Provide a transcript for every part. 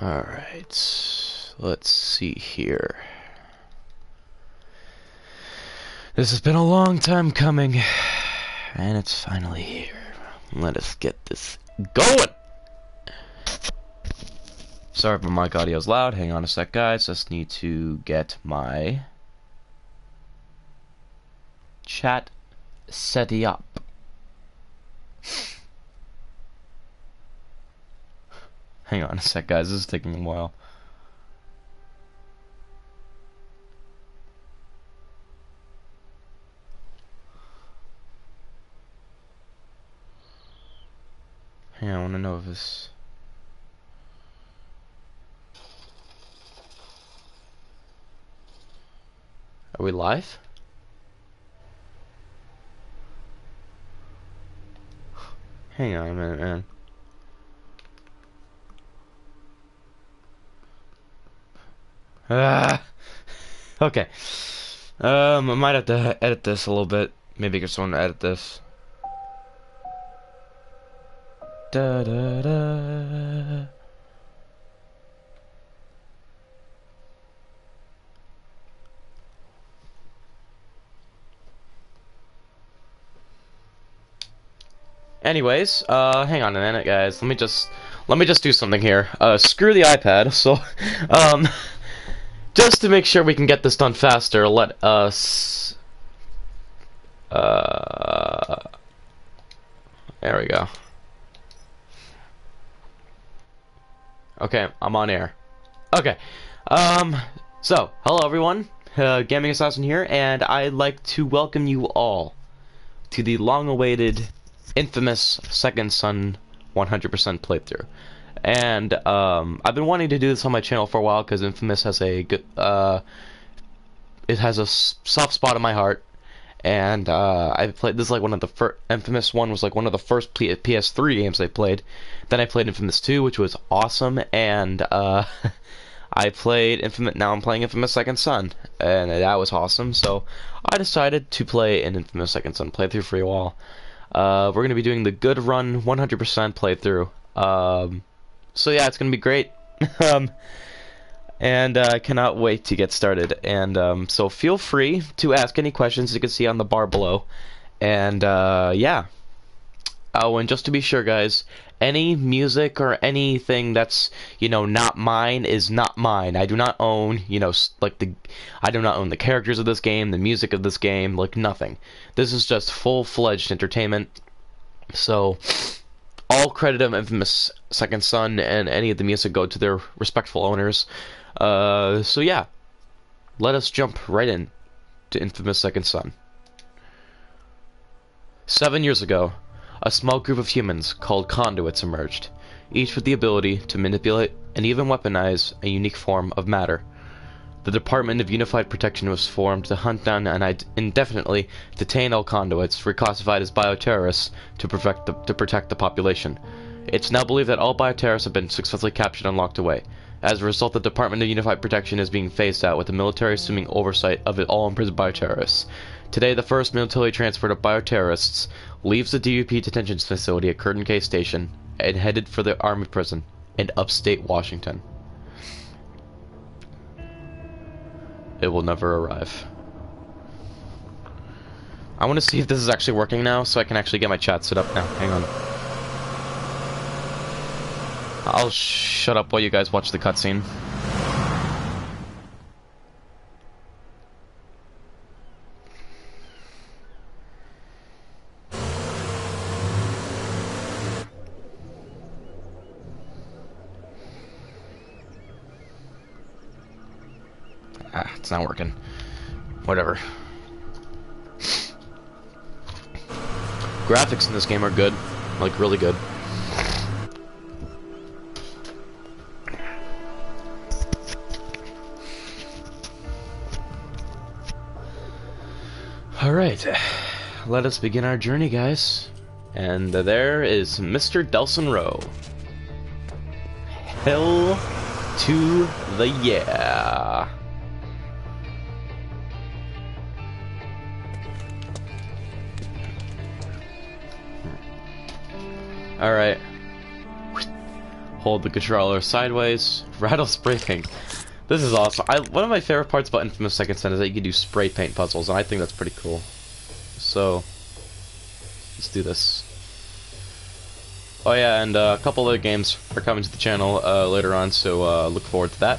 Alright, let's see here. This has been a long time coming, and it's finally here. Let us get this going! Sorry if my mic audio is loud. Hang on a sec, guys. Just need to get my chat set up. Hang on a sec, guys. This is taking a while. Hang on, I want to know if this... Are we live? Hang on a minute, man. Okay. I might have to edit this a little bit. Maybe get someone to edit this. Da da da. Anyways, hang on a minute, guys. Let me just do something here. Screw the iPad. So, just to make sure we can get this done faster, let us. There we go. Okay, I'm on air. Okay. So, hello everyone. GamingAssassin here, and I'd like to welcome you all to the long-awaited infamous Second Son 100% playthrough. And I've been wanting to do this on my channel for a while because Infamous has a good it has a soft spot in my heart. And I played this, like one of the first. Infamous 1 was like one of the first PS3 games I played. Then I played Infamous 2, which was awesome, and I played Infamous. Now I'm playing Infamous Second Son, and that was awesome. So I decided to play an Infamous Second Son playthrough for you all. We're going to be doing the good run 100% playthrough. So yeah, it's going to be great. And I cannot wait to get started. And so feel free to ask any questions you can see on the bar below. And yeah. Oh, and just to be sure, guys, any music or anything that's, you know, not mine is not mine. I do not own, you know, I do not own the characters of this game, the music of this game, like nothing. This is just full-fledged entertainment. So, all credit of Infamous Second Son and any of the music go to their respectful owners. So yeah, let us jump right in to Infamous Second Son. 7 years ago, a small group of humans called conduits emerged, each with the ability to manipulate and even weaponize a unique form of matter. The Department of Unified Protection was formed to hunt down and indefinitely detain all conduits reclassified as bioterrorists to protect the population. It's now believed that all bioterrorists have been successfully captured and locked away. As a result, the Department of Unified Protection is being phased out, with the military assuming oversight of all imprisoned bioterrorists. Today, the first military transport of bioterrorists leaves the DUP detention facility at Curtin K Station and headed for the Army prison in upstate Washington. It will never arrive. I want to see if this is actually working now, so I can actually get my chat set up now. Hang on. I'll shut up while you guys watch the cutscene. It's not working. Whatever. Graphics in this game are good. Like, really good. Alright, let us begin our journey, guys. And there is Mr. Delsin Rowe. Hell to the yeah. Alright. Hold the controller sideways. Rattle spray paint. This is awesome. One of my favorite parts about inFAMOUS Second Son is that you can do spray paint puzzles, and I think that's pretty cool. So, let's do this. Oh yeah, and a couple other games are coming to the channel later on, so look forward to that.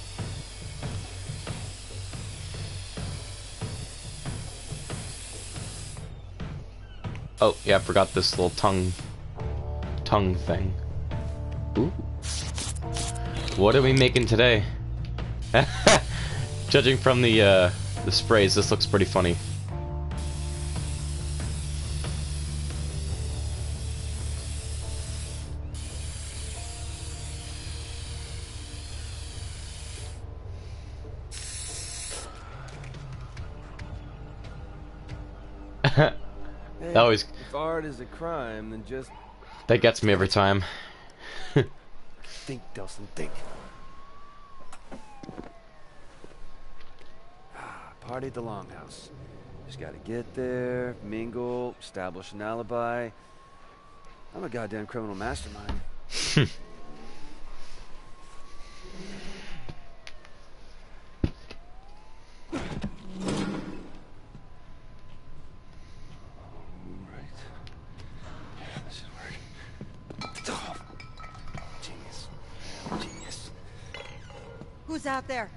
Oh, yeah, I forgot this little tongue thing. Ooh. What are we making today? Judging from the sprays, this looks pretty funny. That always. If art is a crime, then just That gets me every time. think, Delsin, think. Party at the Longhouse. Just gotta get there, mingle, establish an alibi. I'm a goddamn criminal mastermind. Who's out there?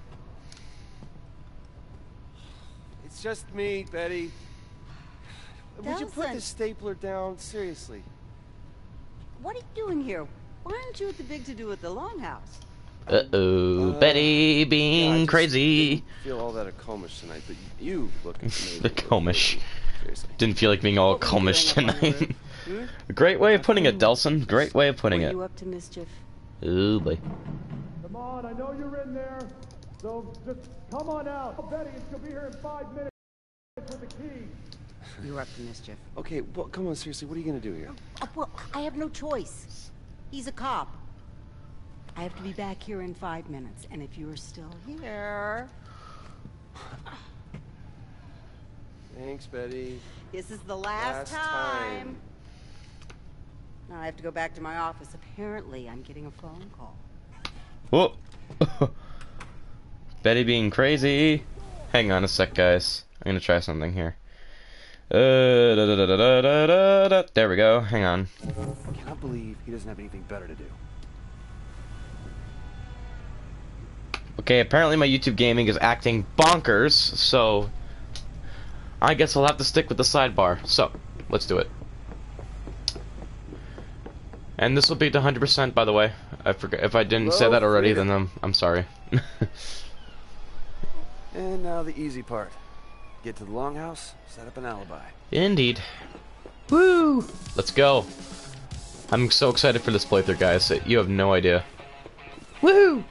It's just me, Betty. Would you put Delsin. the stapler down? Seriously. What are you doing here? Why aren't you at the big to-do at the Longhouse? Betty being Yeah, I just crazy. didn't feel all that accomplished tonight, but you look amazing. The Comish. Seriously. Didn't feel like being all What were you Comish doing up on the tonight. roof? Great way of putting it, Delsin. Great way of putting Were it. you up to mischief? Ooh, boy. Come on, I know you're in there, so just come on out. Oh, Betty, she'll be here in 5 minutes with the key. You were up to mischief. Okay, well, come on, seriously, what are you gonna do here? Oh, well, I have no choice. He's a cop. I have to be back here in 5 minutes, and if you're still here... Thanks, Betty. This is the last time. Now I have to go back to my office. Apparently, I'm getting a phone call. Whoa. Betty being crazy. Hang on a sec, guys. I'm gonna try something here. There we go. Hang on. I cannot believe he doesn't have anything better to do. Okay, apparently my YouTube gaming is acting bonkers, so I guess I'll have to stick with the sidebar. So, let's do it. And this will be to 100%, by the way. I forgot if I didn't say that already, then I'm sorry. And now the easy part. Get to the Longhouse, set up an alibi. Indeed. Woo! Let's go. I'm so excited for this playthrough, guys. You have no idea. Woo!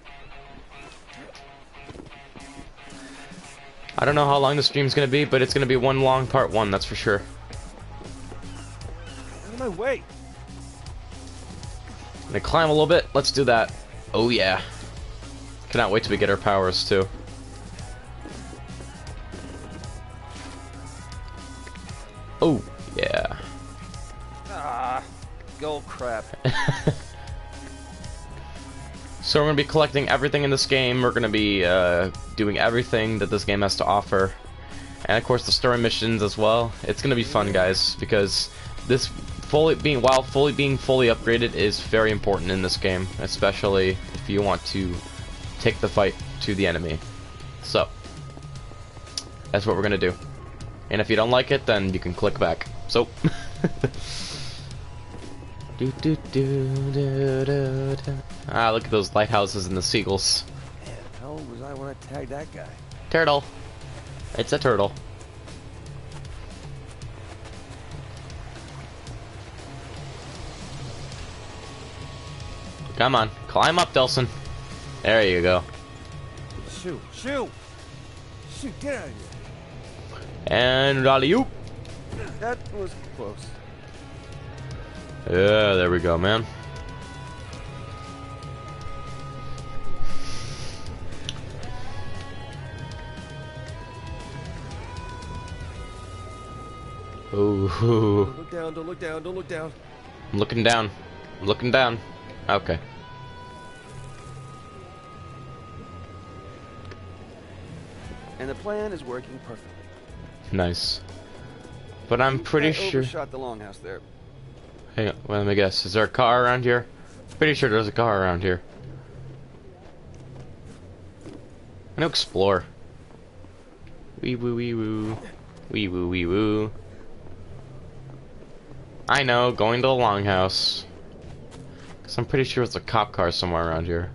I don't know how long the stream's gonna be, but it's gonna be one long part one, that's for sure. Out of my way! Gonna climb a little bit. Let's do that. Oh yeah. Cannot wait till we get our powers too. Oh yeah. Ah, gold crap. So we're gonna be collecting everything in this game. We're gonna be doing everything that this game has to offer, and of course the story missions as well. It's gonna be fun, guys, because this while fully upgraded is very important in this game, especially if you want to take the fight to the enemy. So that's what we're gonna do. And if you don't like it, then you can click back. So ah, look at those lighthouses and the seagulls. Man, how old was I when I tagged that guy? Turtle. It's a turtle. Come on, climb up, Delsin. There you go. Shoot, shoot! Shoot, get out of here! And alley-oop. That was close. Yeah, there we go, man. Ooh. Don't look down, don't look down, don't look down. I'm looking down. I'm looking down. Okay. And the plan is working perfectly. Nice. But I'm pretty sure. Overshot the longhouse there. Hang on, well, let me guess. Is there a car around here? Pretty sure there's a car around here. I'm gonna explore. Wee woo wee woo. Wee woo wee woo. I know, going to the longhouse. Cause I'm pretty sure it's a cop car somewhere around here.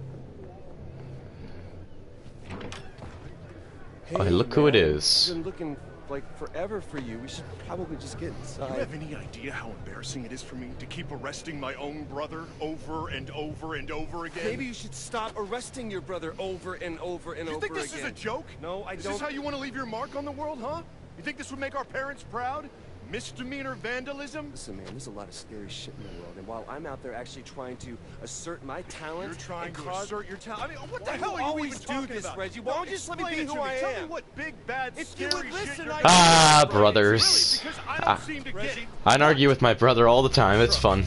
Hey, Oh, look who it man, is. I've been looking like forever for you. We should probably just get Do inside. you have any idea how embarrassing it is for me to keep arresting my own brother over and over and over again? Maybe you should stop arresting your brother over and over and You over think this again. is a joke? No, I Is don't. this how you want to leave your mark on the world, huh? You think this would make our parents proud? Misdemeanor vandalism? Listen, man, there's a lot of scary shit in the world, and while I'm out there actually trying to assert my talent, You're trying and to cause... assert your talent. I mean, what the Why hell do you are you always even do talking this, about? Reggie? No, Why don't you just let me explain be it who to me. I Tell am? me what big, bad, If you scary would listen, shit you're I- doing. Ah, Really, brothers. because I don't Ah. seem to get it. I argue with my brother all the time. It's fun.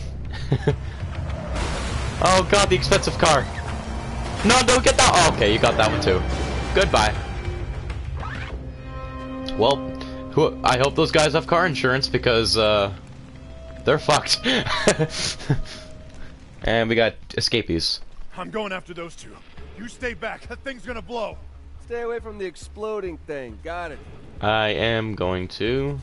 Oh god, the expensive car. No, don't get that. Oh, okay, you got that one too. Goodbye. Well, I hope those guys have car insurance because they're fucked. And we got escapees. I'm going after those two. You stay back. That thing's gonna blow. Stay away from the exploding thing. Got it. I am going to.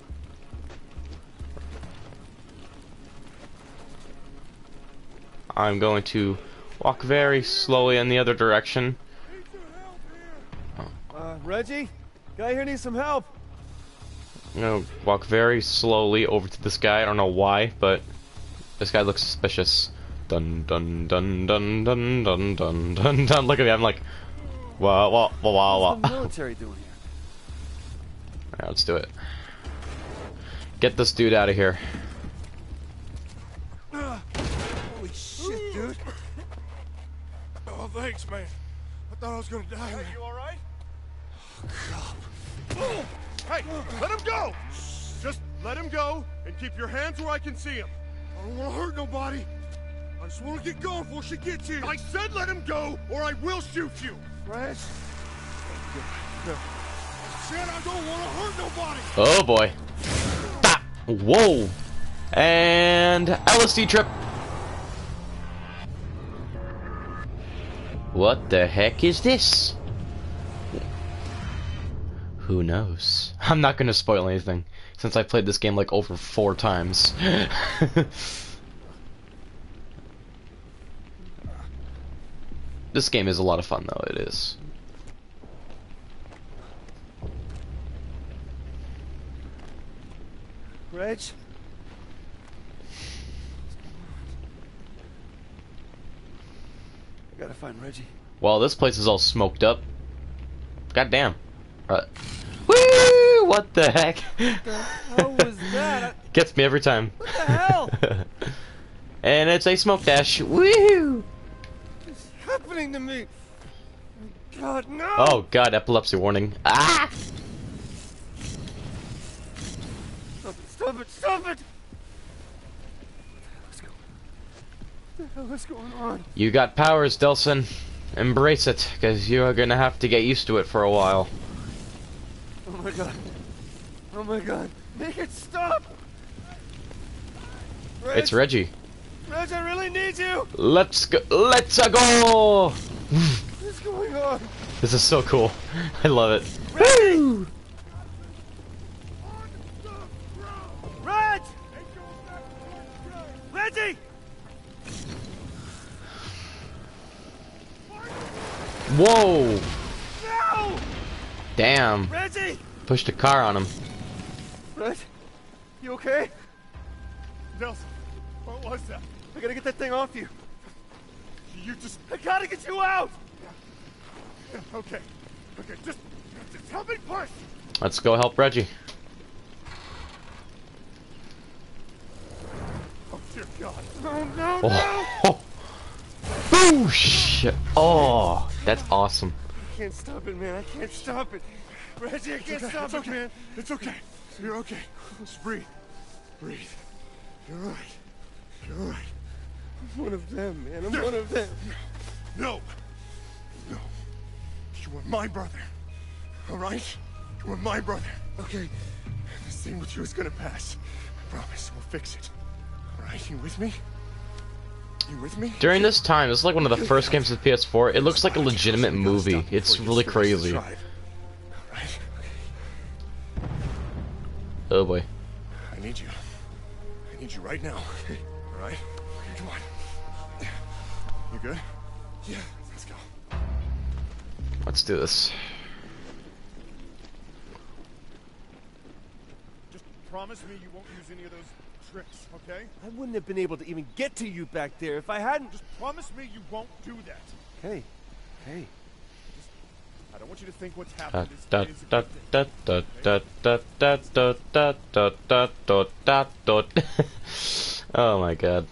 I'm going to walk very slowly in the other direction. Reggie? Guy here needs some help. I'm gonna walk very slowly over to this guy. I don't know why, but this guy looks suspicious. Dun dun dun dun dun dun dun dun dun. Look at me. I'm like, wow, wow, wow, wow, wow. What's the military doing here? Alright, let's do it. Get this dude out of here. Holy shit, dude. Oh, thanks, man. I thought I was gonna die. Hey, you all right? Hey, let him go! Just let him go and keep your hands where I can see him. I don't want to hurt nobody. I just want to get going before she gets here. I said let him go, or I will shoot you. Reg? Said I don't want to hurt nobody. Oh boy. Ah, whoa. And LSD trip. What the heck is this? Who knows? I'm not gonna spoil anything since I played this game like over 4 times. This game is a lot of fun though, it is. Reg? I gotta find Reggie. Well, this place is all smoked up. Goddamn. Woo! What the heck? How was that? Gets me every time. What the hell? And it's a smoke dash. Woo! What's happening to me? God, no! Oh god, epilepsy warning. Ah! Stop it, stop it, stop it! What the hell is going on? You got powers, Delsin. Embrace it, because you are gonna have to get used to it for a while. Oh my god. Oh my god. Make it stop! Reg, It's Reggie. Reg, I really need you! Let's go. Let's go! What's going on? This is so cool. I love it. Reggie! Reg! Reggie! Whoa! No! Damn. Reggie! Pushed a car on him. Reg, you okay? Delsin, what was that? I gotta get that thing off you. You just... I gotta get you out! Yeah, okay. Okay, just help me push! Let's go help Reggie. Oh, dear God. No, no, no! Oh. Boosh! Oh, that's awesome. I can't stop it, man. I can't stop it. Reggie, I can't stop It's it, okay. man. It's okay. You're okay. Just breathe. Breathe. You're all right. You're all right. I'm one of them, man. I'm one of them. No. No. You are my brother. All right? You are my brother. Okay. This thing with you is gonna pass. I promise. We'll fix it. All right? You with me? You with me? During this time, this is like one of the first games of PS4. It looks like a legitimate movie. It's really crazy. All right? Oh boy. I need you. I need you right now. All right? Come on. You good? Yeah. Let's go. Let's do this. Just promise me you won't use any of those tricks, okay? I wouldn't have been able to even get to you back there if I hadn't. Just promise me you won't do that. Hey. Hey. I don't want you to think what's happened is Da, is a da, good thing. da, da, da, da, da, da, da, da, da, da, da. Oh my god.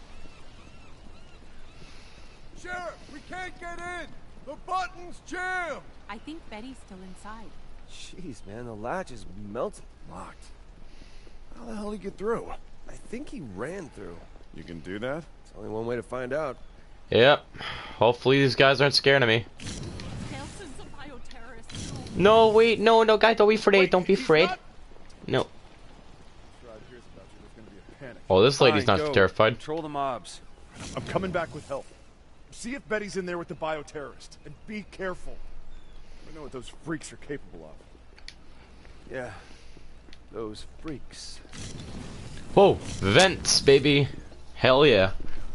Sheriff, we can't get in! The button's jammed! I think Betty's still inside. Jeez, man, the latch is melted. Locked. How the hell did he get through? I think he ran through. You can do that? It's only one way to find out. Yep. Hopefully these guys aren't scared of me. Delson's a bioterrorist. No, wait, no, guys, don't be afraid. Don't be he's afraid. not- No. Scribe hears about you, there's gonna be a panic. Oh, this lady's Fine, not go. terrified. Control the mobs. I'm coming back with help. See if Betty's in there with the bioterrorist. And be careful. I know what those freaks are capable of. Yeah. Those freaks. Whoa, vents, baby. Hell yeah.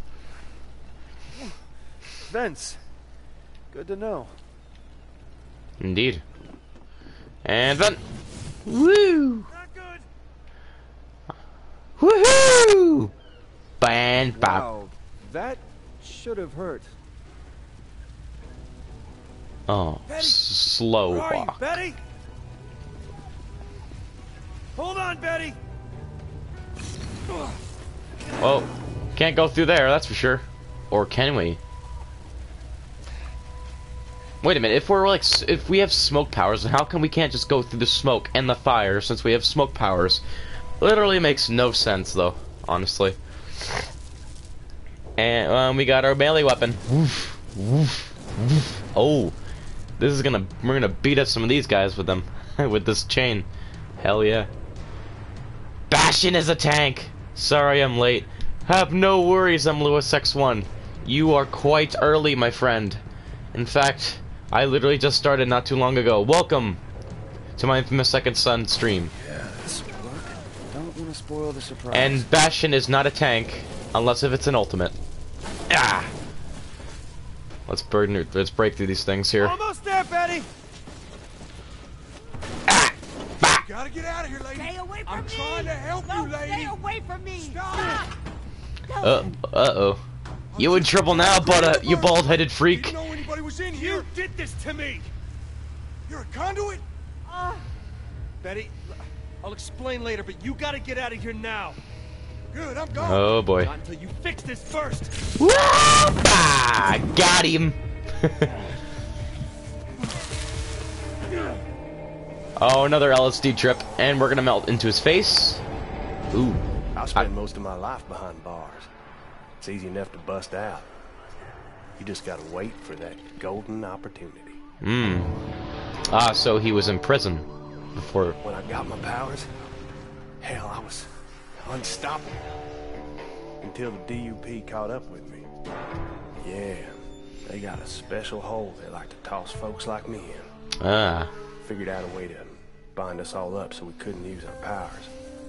Vents. Good to know. Indeed. And vent. Woo! Not good! Woohoo! Ban bop. Wow. That should have hurt. Oh, Betty! slow Where are you, walk. Betty? Hold on, Betty! Oh, can't go through there, that's for sure. Or can we? Wait a minute, if we're like, if we have smoke powers, then how come we can't just go through the smoke and the fire since we have smoke powers? Literally makes no sense though, honestly. And we got our melee weapon. Woof, woof, woof. Oh, we're gonna beat up some of these guys with them, with this chain. Hell yeah. Bastion is a tank. Sorry I'm late. Have no worries, I'm Lewis X1. You are quite early, my friend. In fact, I literally just started not too long ago. Welcome to my infamous Second Son stream. Yes, look. Don't want to spoil the surprise. And Bastion is not a tank, unless if it's an ultimate. Ah! Let's break through these things here. Almost there, Betty! Gotta get out of here, lady! Stay away from I'm me! trying to help No, you, lady! stay away from me! Stop! Uh-oh. You in trouble now, but you bald-headed freak. Didn't know anybody was in here! You did this to me! You're a conduit? Betty, I'll explain later, but you gotta get out of here now. Good, I'm gone! Oh boy. Not until you fix this first. Ah, got him. Oh, another LSD trip, and we're gonna melt into his face. Ooh. I spent most of my life behind bars. It's easy enough to bust out. You just gotta wait for that golden opportunity. Ah, so he was in prison before. When I got my powers, hell, I was unstoppable. Until the DUP caught up with me. Yeah, they got a special hole they like to toss folks like me in. Ah. Figured out a way to bind us all up so we couldn't use our powers.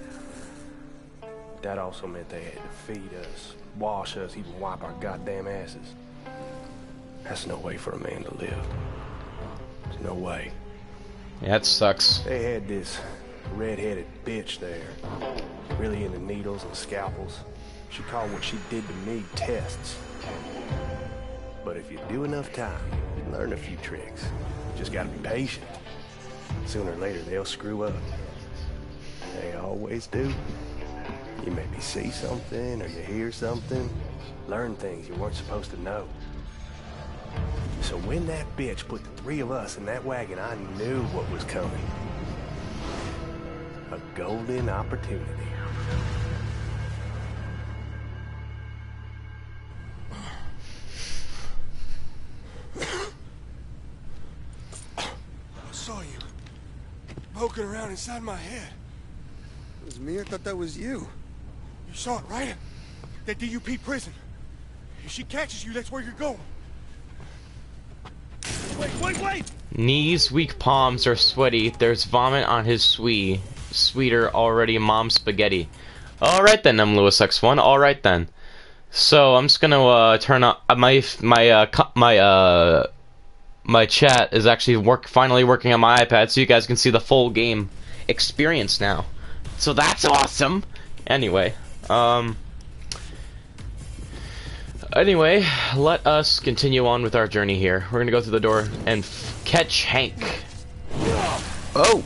That also meant they had to feed us, wash us, even wipe our goddamn asses. That's no way for a man to live. There's no way. Yeah, that sucks. They had this red-headed bitch there, really into needles and scalpels. She called what she did to me tests. But if you do enough time, you learn a few tricks. You just gotta be patient. Sooner or later, they'll screw up. They always do. You maybe see something or you hear something, learn things you weren't supposed to know. So when that bitch put the three of us in that wagon, I knew what was coming. A golden opportunity. poking around inside my head. It was me? I thought that was you. You saw it, right? That DUP prison. If she catches you, that's where you're going. Wait! Knees, weak palms are sweaty. There's vomit on his sweeter already mom spaghetti. Alright then, I'm Lewis X1. Alright then. So I'm just gonna turn on my chat is actually finally working on my iPad, so you guys can see the full game experience now. So that's awesome. Anyway, let us continue on with our journey here. We're gonna go through the door and catch Hank. Oh!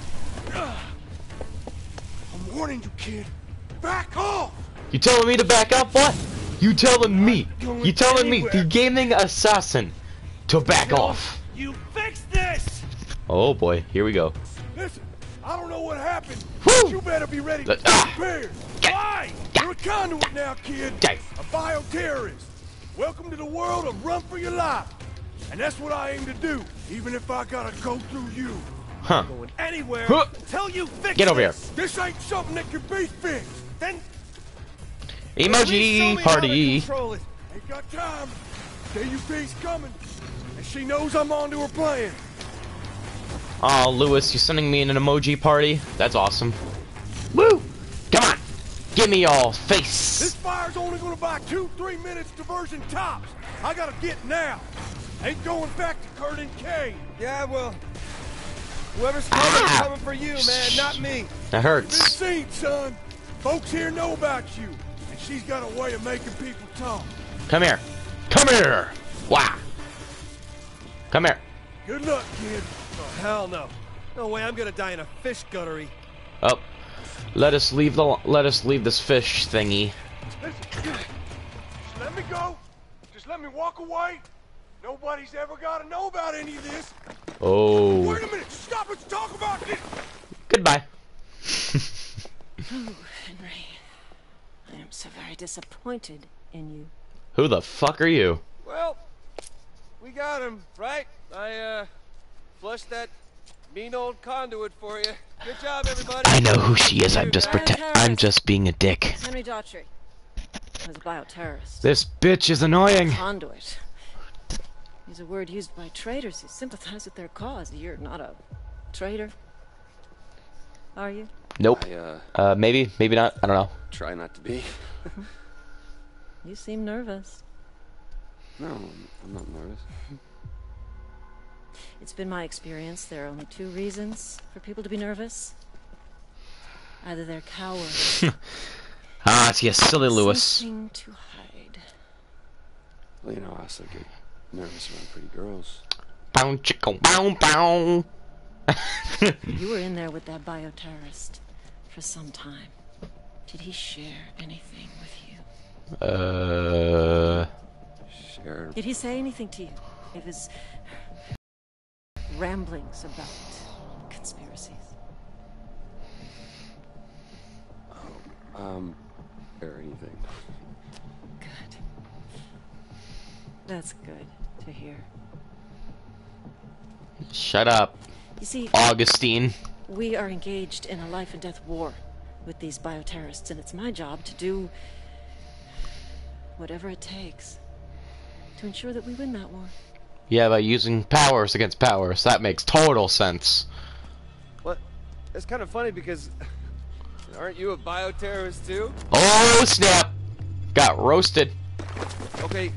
I'm warning you, kid. Back off! You telling me to back up? What? You telling me? You telling me, the gaming assassin, to back off? You fix this! Oh boy, here we go. Listen, I don't know what happened. Woo! But you better be ready to be prepared. Why? You're a conduit now, kid. A bioterrorist. Welcome to the world of run for your life. And that's what I aim to do, even if I gotta go through you. Huh. Going anywhere until you fix Get over here. This ain't something that can be fixed. Then Emoji party. control it. Ain't got time. DUP's coming. And she knows I'm onto her plan. Oh, Lewis, you sending me an emoji party? That's awesome. Woo! Come on! Give me your face! This fire's only gonna buy 2-3 minutes diversion tops. I gotta get now. Ain't going back to Kurt and Kay. Yeah, well, whoever's coming is coming for you, man, not me. That hurts. Been seen, son. Folks here know about you. And she's got a way of making people talk. Come here. Come here! Wow. Come here. Good luck, kid. Oh, hell no. No way I'm gonna die in a fish guttery. Oh. Let us leave this fish thingy. Listen, just let me go. Just let me walk away. Nobody's ever gotta know about any of this. Oh. Wait a minute. Stop. Let's talk about this. Goodbye. Oh, Henry. I am so very disappointed in you. Who the fuck are you? Well, we got him, right? I, flushed that mean old conduit for you. Good job, everybody. I know who she is. I'm just being a dick. Henry Daughtry was a bioterrorist. This bitch is annoying. Conduit. Is a word used by traitors who sympathize with their cause. You're not a traitor, are you? Nope. Maybe not. I don't know. Try not to be. You seem nervous. No, I'm not nervous. It's been my experience there are only two reasons for people to be nervous. Either they're cowards. Ah, it's you silly Lewis. Something to hide. Well, you know, I also get nervous around pretty girls. Bow chicka bow bow. You were in there with that bioterrorist for some time. Did he share anything with you? Share. Did he say anything to you? Of his ramblings about conspiracies? Or anything. Good. That's good to hear. Shut up, You see, Augustine. we are engaged in a life and death war with these bioterrorists, and it's my job to do whatever it takes to ensure that we win that war. Yeah, by using powers against powers. That makes total sense. What? It's kind of funny because aren't you a bioterrorist too? Oh, snap. Got roasted. Okay.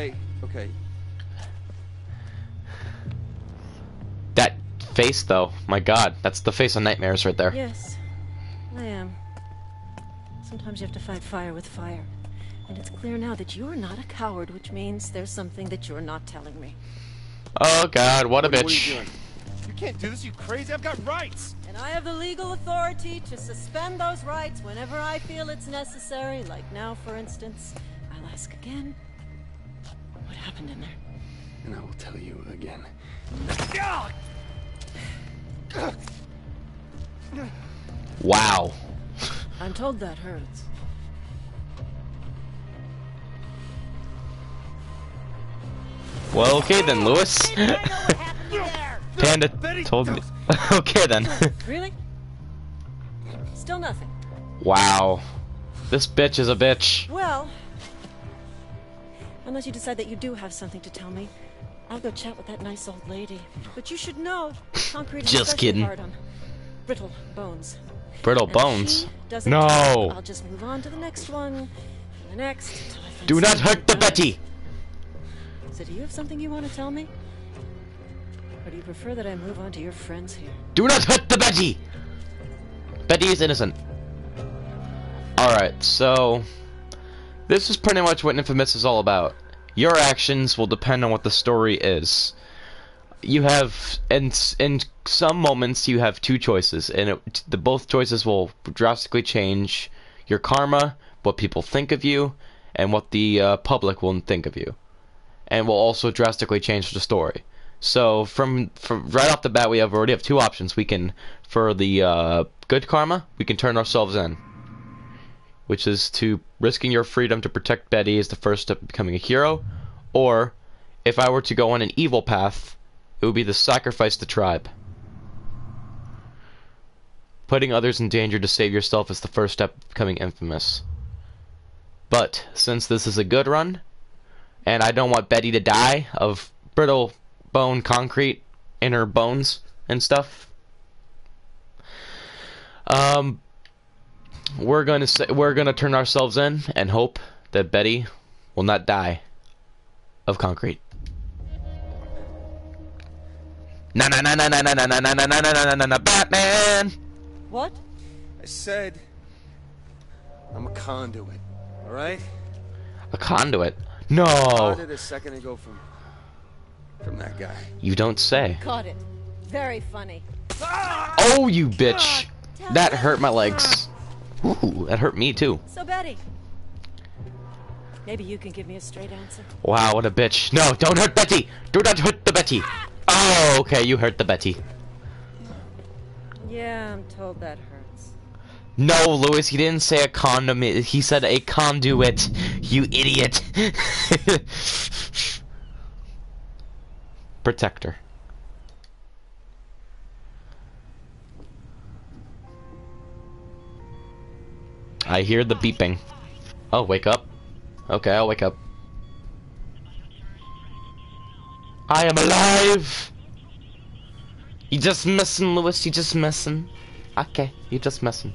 That face, though. My god. That's the face of nightmares right there. Yes, I am. Sometimes you have to fight fire with fire. And it's clear now that you're not a coward, which means there's something that you're not telling me. Oh god, what a What are you bitch. doing? You can't do this, you crazy. I've got rights. And I have the legal authority to suspend those rights whenever I feel it's necessary. Like now, for instance. I'll ask again. What happened in there? And I will tell you again. Wow. I'm told that hurts. Well, okay then, Lewis. Panda told me. Okay then. Really? Still nothing. Wow. This bitch is a bitch. Well, unless you decide that you do have something to tell me, I'll go chat with that nice old lady. But you should know, concrete is Just especially kidding. hard on brittle bones. Brittle And if bones. she doesn't No. talk, I'll just move on to the next one, and the next. Until I find Do not something hurt the else. Betty. So do you have something you want to tell me? Or do you prefer that I move on to your friends here? Do not hurt the Betty. Betty is innocent. Alright, so this is pretty much what inFAMOUS is all about. Your actions will depend on what the story is. You have, in some moments, you have two choices, and both choices will drastically change your karma, what people think of you, and what the public will think of you, and will also drastically change the story. So from right off the bat, we already have two options. We can, for the good karma, we can turn ourselves in, which is to risking your freedom to protect Betty is the first step of becoming a hero. Or, if I were to go on an evil path, it would be to sacrifice the tribe. Putting others in danger to save yourself is the first step of becoming inFAMOUS. But, since this is a good run, and I don't want Betty to die of brittle bone concrete in her bones and stuff, we're gonna turn ourselves in and hope that Betty will not die of concrete. Na na na na na na na na na na na na na na Batman. What? I said I'm a conduit, all right? A conduit? No. Caught it a second ago from that guy. You don't say. Caught it. Very funny. Oh, you bitch. That hurt my legs. Ooh, that hurt me too. So Betty, maybe you can give me a straight answer. Wow, what a bitch. No, don't hurt Betty. Do not hurt the Betty. Oh, okay, you hurt the Betty. Yeah, I'm told that hurts. No, Lewis, he didn't say a condom. He said a conduit. You idiot. Protector. I hear the beeping. Oh, wake up. Okay, I'll wake up. I am alive! You just messing, Lewis, you just messing. Okay, you just messing.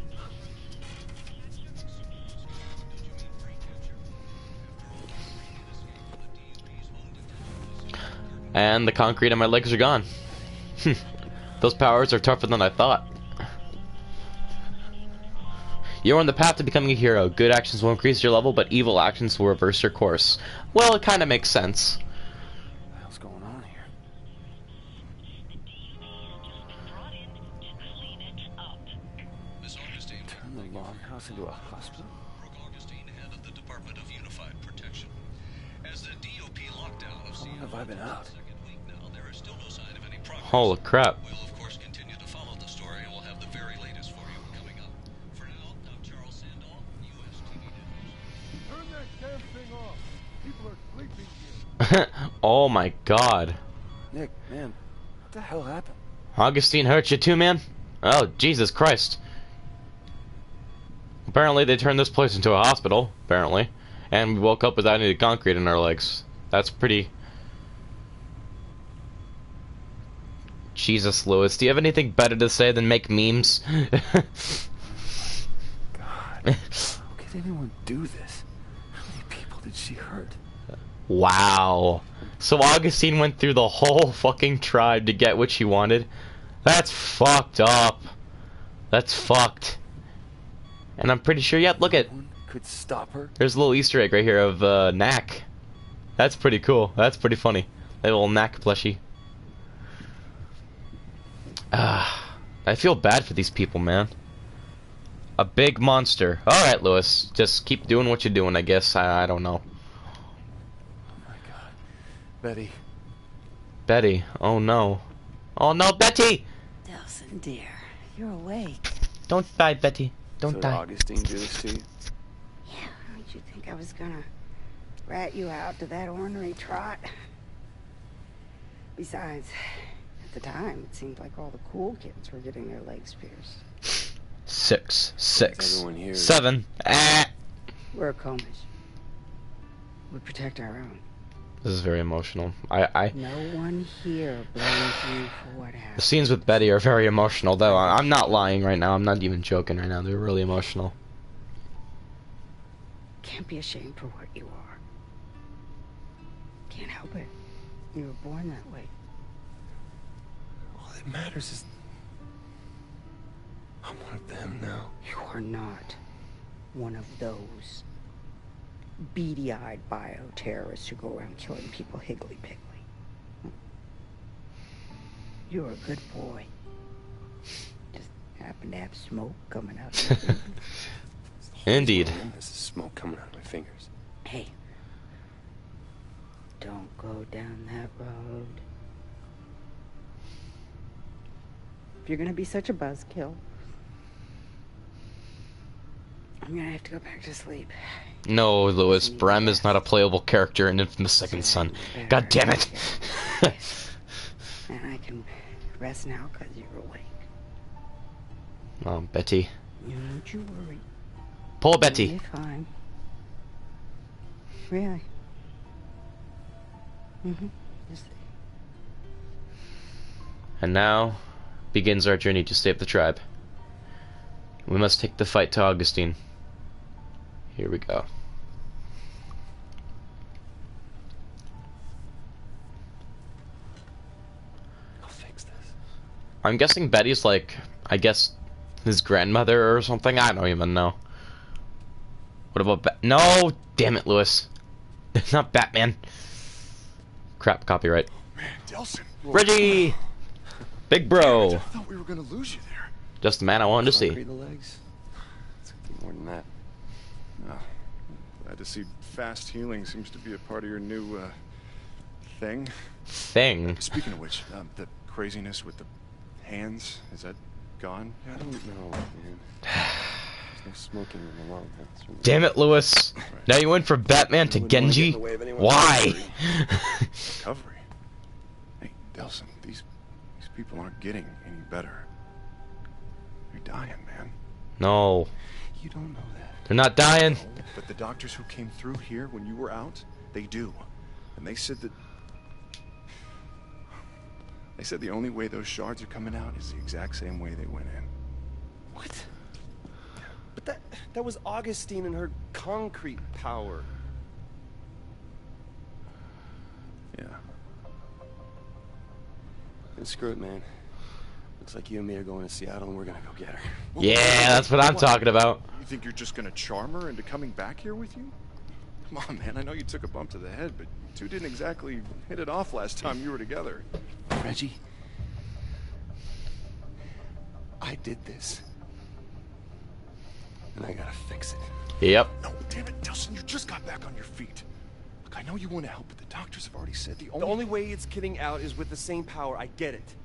And the concrete on my legs are gone. Those powers are tougher than I thought. You're on the path to becoming a hero. Good actions will increase your level, but evil actions will reverse your course. Well, it kind of makes sense. What the hell's going on here? Turn the longhouse into a hospital? How long have I been out? Holy crap. Turn that damn thing off. People are sleeping here. Oh my god. Nick, man, what the hell happened? Augustine hurt you too, man? Oh, Jesus Christ. Apparently they turned this place into a hospital, apparently. And we woke up without any concrete in our legs. That's pretty... Jesus, Lewis, do you have anything better to say than make memes? God, how could anyone do this? How many people did she hurt? Wow. So Augustine went through the whole fucking tribe to get what she wanted? That's fucked up. That's fucked. And I'm pretty sure, yeah, look at... One could stop her? There's a little Easter egg right here of Knack. That's pretty cool. That's pretty funny. That little Knack plushie. I feel bad for these people, man. A big monster. Alright, Lewis. Just keep doing what you're doing, I guess. I don't know. Oh my god. Betty. Betty. Oh no. Oh no, Betty! Delsin, dear, you're awake. Don't die, Betty. Don't So die. Augustine do this to you? Yeah, did you think I was gonna rat you out to that ornery trot? Besides, at the time, it seemed like all the cool kids were getting their legs pierced. 6, What's 6, everyone here? 7. Ah. We're Comish. We protect our own. This is very emotional. I No one here blames you for what The happened. scenes with Betty are very emotional, though. I'm not lying right now. I'm not even joking right now. They're really emotional. Can't be ashamed for what you are. Can't help it. You were born that way. All that matters is I'm one of them now. You are not one of those beady-eyed bioterrorists who go around killing people higgly-piggly. You're a good boy. Just happen to have smoke coming out. Indeed. This is smoke coming out of my fingers. Hey, don't go down that road. If you're gonna be such a buzzkill, I'm gonna have to go back to sleep. No, Lewis. Brem is not a playable character in Infamous Second Son. God damn it. And I can rest now because you're awake. Oh, Betty. Don't you worry. Poor Betty. You'll be fine. Really? Just And now begins our journey to save the tribe. We must take the fight to Augustine. Here we go. I'll fix this. I'm guessing Betty's like, I guess, his grandmother or something? I don't even know. What about No! Damn it, Lewis. It's not Batman. Crap, copyright. Man, Delsin. Reggie! Big bro. I thought we were gonna lose you there. Just the man I wanted to see. Concrete the legs? It's more than that. Oh, glad to see fast healing seems to be a part of your new, thing. Thing. Speaking of which, the craziness with the hands, is that gone? I don't know, man. There's no smoking in the long house. Remember? Damn it, Lewis. Now you went from Batman to Wouldn't wanna get Genji? in the way of anyone's Why? Recovery. Hey, Delsin, these people aren't getting any better. They're dying, man. No. You don't know that. They're not dying. But the doctors who came through here when you were out, they do. And they said that... They said the only way those shards are coming out is the exact same way they went in. What? But that was Augustine and her concrete power. Yeah. And screw it, man. Looks like you and me are going to Seattle and we're gonna go get her. Yeah, that's what I'm talking about. You think you're just gonna charm her into coming back here with you? Come on, man. I know you took a bump to the head, but you two didn't exactly hit it off last time you were together. Reggie, I did this. And I gotta fix it. Yep. No, damn it, Delsin, you just got back on your feet. Look, I know you want to help, but the doctors have already said the The only way it's getting out is with the same power. I get it.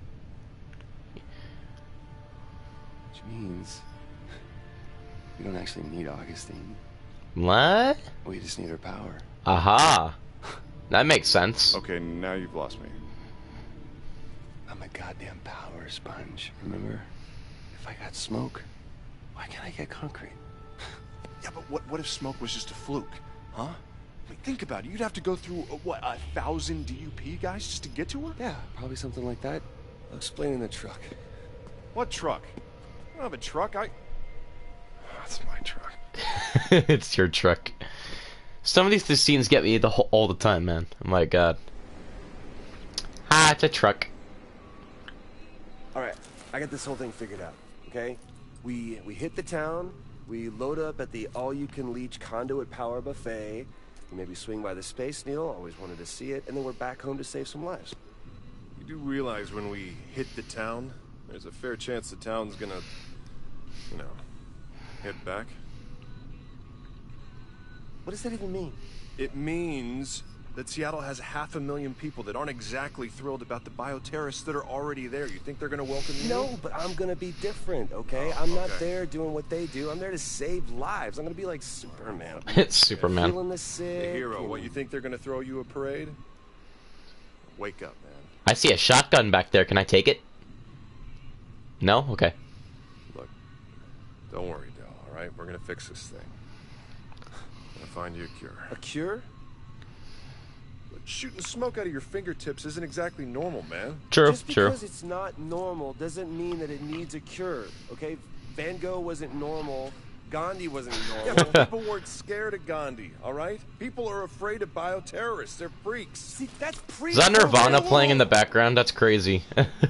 Which means we don't actually need Augustine. What? We just need her power. Aha. That makes sense. Okay, now you've lost me. I'm a goddamn power sponge, remember? If I got smoke, why can't I get concrete? Yeah, but what if smoke was just a fluke? Huh? I mean, think about it. You'd have to go through, what, 1,000 DUP guys just to get to her? Yeah, probably something like that. I'll explain in the truck. What truck? I don't have a truck. That's my truck. It's your truck. Some of these scenes get me all the time, man. Oh my god. Ah, it's a truck. All right, I got this whole thing figured out. Okay, we hit the town. We load up at the all-you-can-leech conduit power buffet. We maybe swing by the Space Needle. Always wanted to see it, and then we're back home to save some lives. You do realize when we hit the town, there's a fair chance the town's gonna, you know, hit back? What does that even mean? It means that Seattle has 500,000 people that aren't exactly thrilled about the bioterrorists that are already there. You think they're gonna welcome you? No, but I'm gonna be different, okay? I'm not there doing what they do. I'm there to save lives. I'm gonna be like Superman. It's Superman. Healing the sick. The hero. What, you think they're gonna throw you a parade? Wake up, man. I see a shotgun back there. Can I take it? No? Okay. Look, Don't worry, Del, all right? We're gonna fix this thing. Gonna find you a cure. A cure? But shooting smoke out of your fingertips isn't exactly normal, man. True, Just true. because it's not normal doesn't mean that it needs a cure, okay? Van Gogh wasn't normal. Gandhi wasn't Yeah, normal. but people weren't scared of Gandhi, all right? People are afraid of bioterrorists. They're freaks. See, that's pre- Is that Nirvana playing in the background? That's crazy.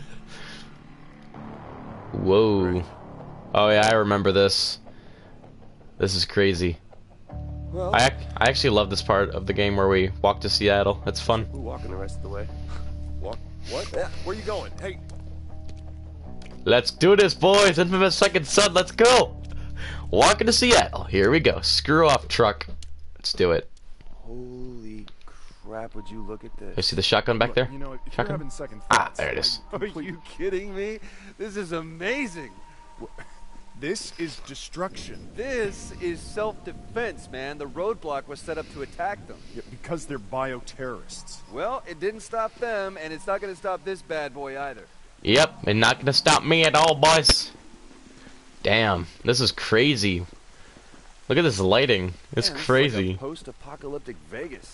Whoa. Oh yeah, I remember this. This is crazy. Well, I actually love this part of the game where we walk to Seattle. It's fun. we're walking the rest of the way. What? Where you going? Hey, Let's do this, boys. Infamous Second Son. Let's go. Walking to Seattle. Here we go. Screw off, truck. Let's do it. Holy crap, would you look at this? You see the shotgun back there? you know, if you're Shotgun? having second Ah, thoughts, there it is. Are you kidding me? This is amazing. This is destruction. This is self-defense, man. The roadblock was set up to attack them. Yeah, because they're bioterrorists. Well, it didn't stop them, and it's not going to stop this bad boy either. Yep, and not gonna stop me at all, boys. Damn, this is crazy. Look at this lighting. It's Man, this is crazy. like a post-apocalyptic Vegas.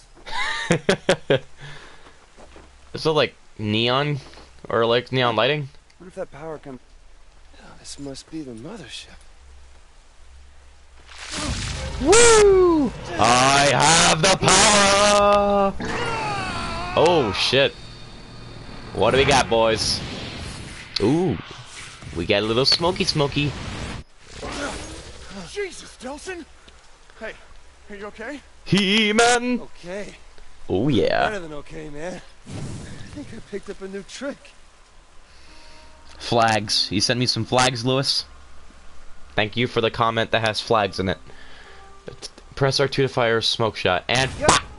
Is it like neon? Or like neon lighting? What if that power comes? Oh, this must be the mothership. Woo! I have the power! Oh, shit. What do we got, boys? Ooh. We got a little smoky. Jesus, Delsin! Hey, are you okay? He-Man! Okay. Oh, yeah. Better than okay, man. I think I picked up a new trick. Flags. You sent me some flags, Lewis? Thank you for the comment that has flags in it. Press R2 to fire a smoke shot. And...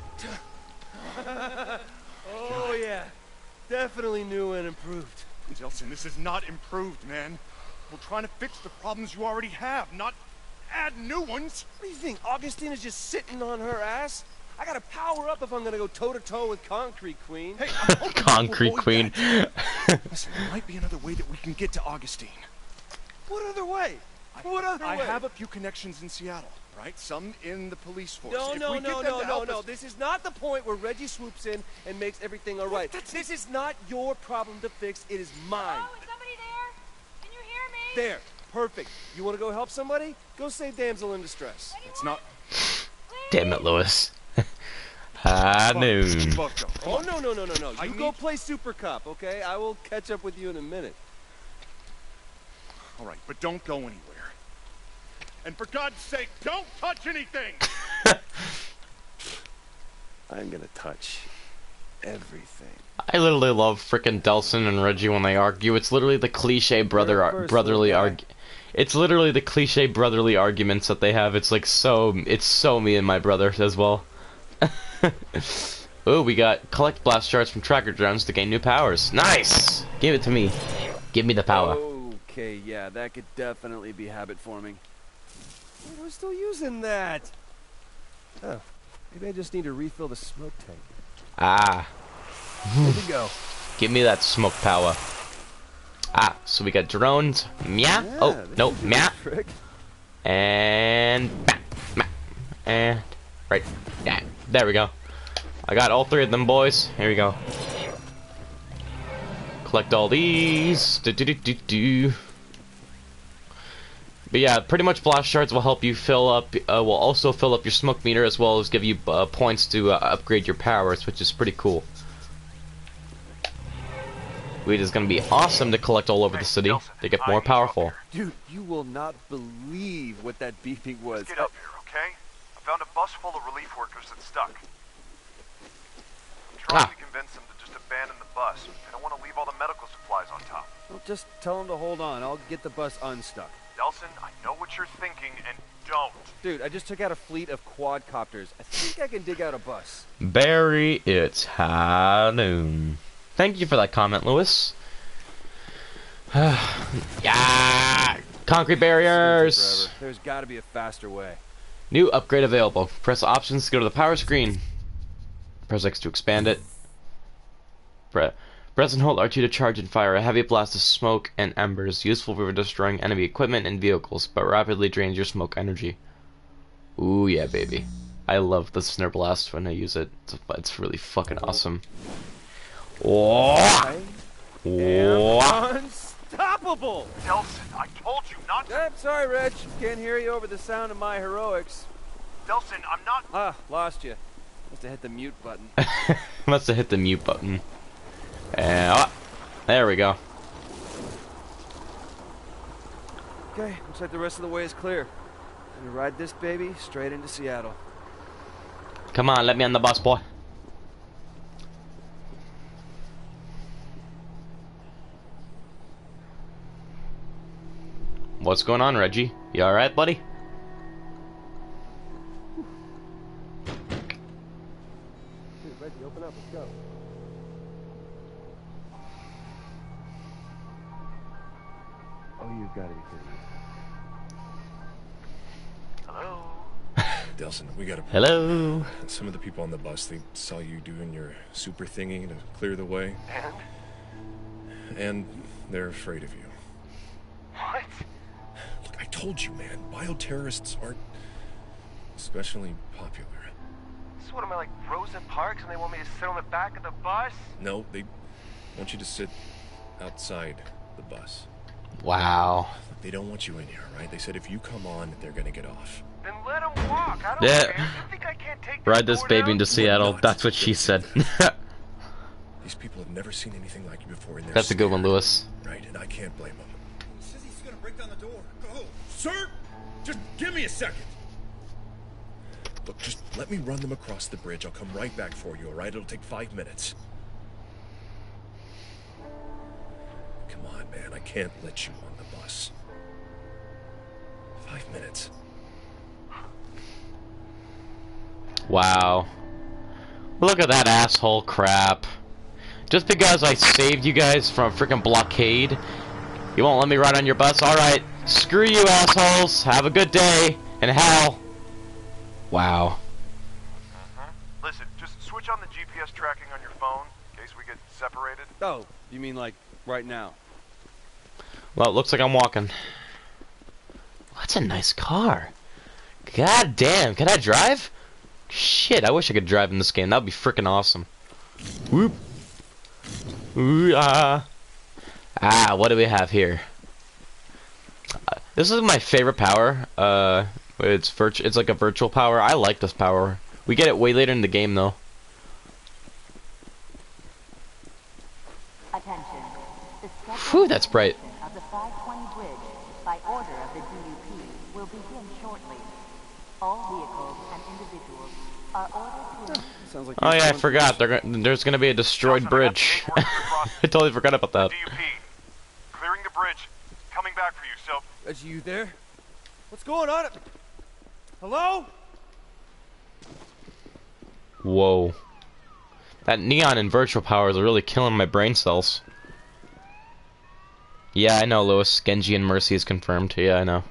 Oh, yeah. Definitely new and improved. Delsin, this is not improved, man. We're trying to fix the problems you already have, not add new ones. What do you think? Augustine is just sitting on her ass? I gotta power up if I'm gonna go toe-to-toe with Concrete Queen. Hey, I'm hoping you'll Concrete avoid Queen. that. Listen, there might be another way that we can get to Augustine. What other way? What other I way? have a few connections in Seattle, right? Some in the police force. No, If no, we get no, them no, to no, help no. us- This is not the point where Reggie swoops in and makes everything all right. This is not your problem to fix. It is mine. Oh, is somebody there? Can you hear me? There. Perfect. You want to go help somebody? Go save damsel in distress. It's not. Damn it, Lewis. High noon. Both go. Oh, no, no, no, no, no. I You go need- play Super Cop, okay? I will catch up with you in a minute. All right, but don't go anywhere. And for God's sake, don't touch anything! I'm gonna touch everything. I literally love frickin' Delsin and Reggie when they argue. It's literally the cliche First brotherly little guy. arg. It's literally the cliche brotherly arguments that they have. It's like it's so me and my brother as well. Oh, we got collect blast shards from tracker drones to gain new powers. Nice! Give it to me. Give me the power. Okay, yeah, that could definitely be habit forming. Wait, I'm still using that. Oh, maybe I just need to refill the smoke tank. Ah, There we go. give me that smoke power. Ah, so we got drones. Meow. Yeah, Oh, this no, is a good meow. trick. And bam, bam, and right, yeah, there we go. I got all three of them, boys. Here we go. Collect all these. Do. But yeah, pretty much blast shards will help you fill up. Will also fill up your smoke meter as well as give you points to upgrade your powers, which is pretty cool. Weed is gonna be awesome to collect all over the city. They get more powerful. Dude, you will not believe what that beeping was. Get up here, okay? I found a bus full of relief workers that's stuck. I'm trying to convince them to just abandon the bus. They don't want to leave all the medical supplies on top. Well, just tell them to hold on. I'll get the bus unstuck. Delsin, I know what you're thinking, and don't. Dude, I just took out a fleet of quadcopters. I think I can dig out a bus. Barry, it's high noon. Thank you for that comment, Lewis. Yeah, concrete barriers. Forever. There's got to be a faster way. New upgrade available. Press options to go to the power screen. Press X to expand it. Press Press and hold R2 to charge and fire a heavy blast of smoke and embers, useful for destroying enemy equipment and vehicles, but rapidly drains your smoke energy. Ooh yeah, baby. I love the snare blast when I use it. It's really fucking awesome. Oh! Unstoppable! Delsin, I told you not to. I'm sorry, Reg. Can't hear you over the sound of my heroics. Delsin, I'm not. Ah, lost you. Must have hit the mute button. Must have hit the mute button. And there we go. Okay, looks like the rest of the way is clear. Gonna ride this baby straight into Seattle. Come on, let me on the bus, boy. What's going on, Reggie? You alright, buddy? Dude, Reggie, open up. Let's go. Oh, you've got to be kidding me. Hello? Delsin, we got a Hello. Some of the people on the bus, they saw you doing your super thingy to clear the way. And they're afraid of you. What? Look, I told you, man. Bioterrorists aren't especially popular. So what am I, like Rosa Parks, and they want me to sit on the back of the bus? No, they want you to sit outside the bus. Wow. Look, they don't want you in here, right? They said if you come on, they're gonna get off. Then let them walk. I don't Yeah. care. You think I can't take Ride this door baby down? into Seattle. That's what she said. These people have never seen anything like you before, and they're That's a good one, scared, Lewis. right? And I can't blame them. He says he's gonna break down the door. Go. Sir, just give me a second. Look, just let me run them across the bridge. I'll come right back for you, all right? It'll take 5 minutes. Come on, man. I can't let you on the bus. 5 minutes. Wow. Look at that asshole crap. Just because I saved you guys from a freaking blockade, you won't let me ride on your bus? Alright. Screw you, assholes. Have a good day. And hell. Wow. Listen, just switch on the GPS tracking on your phone in case we get separated. Oh, you mean like right now? Well, it looks like I'm walking. That's a nice car. God damn. Can I drive? Shit, I wish I could drive in this game. That would be freaking awesome. Whoop. Ooh, what do we have here? This is my favorite power. It's like a virtual power. I like this power. We get it way later in the game, though. Attention. Whew, that's bright. Of the 520 bridge, by order of the DUP, will begin shortly. All vehicles and individuals are ordered to... Sounds like Oh yeah, I forgot. There's gonna be a destroyed bridge. I totally forgot about that. DUP, clearing the bridge, coming back for you, so... Reggie, you there? What's going on? Hello? Whoa. That neon and virtual powers are really killing my brain cells. Yeah, I know, Lewis. Genji and Mercy is confirmed. Yeah, I know.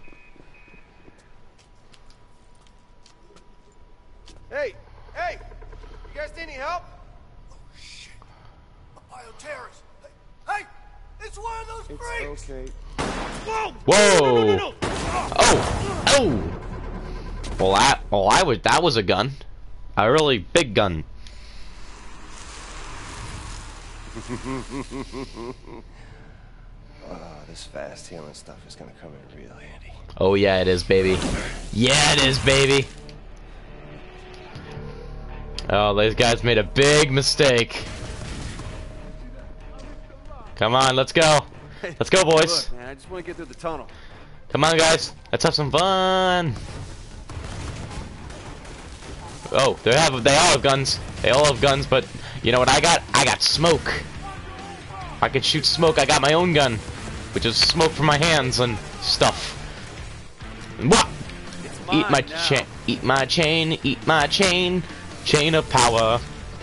Hey! Hey! You guys need any help? Oh, shit. A bioterrorist. Hey! It's one of those freaks! Okay. Whoa! Whoa! No. Oh! Oh! That was a gun. A really big gun. This fast healing stuff is gonna come in real handy. Oh yeah, it is, baby. Yeah, it is, baby. Oh, these guys made a big mistake. Come on, let's go. Let's go, boys. Look, man, I just want to get through the tunnel. Come on, guys. Let's have some fun. Oh, they all have guns. They all have guns, but you know what I got? I got smoke. I can shoot smoke. I got my own gun, which is smoke from my hands and stuff. What? Eat my chain. Eat my chain. Eat my chain. Chain of power.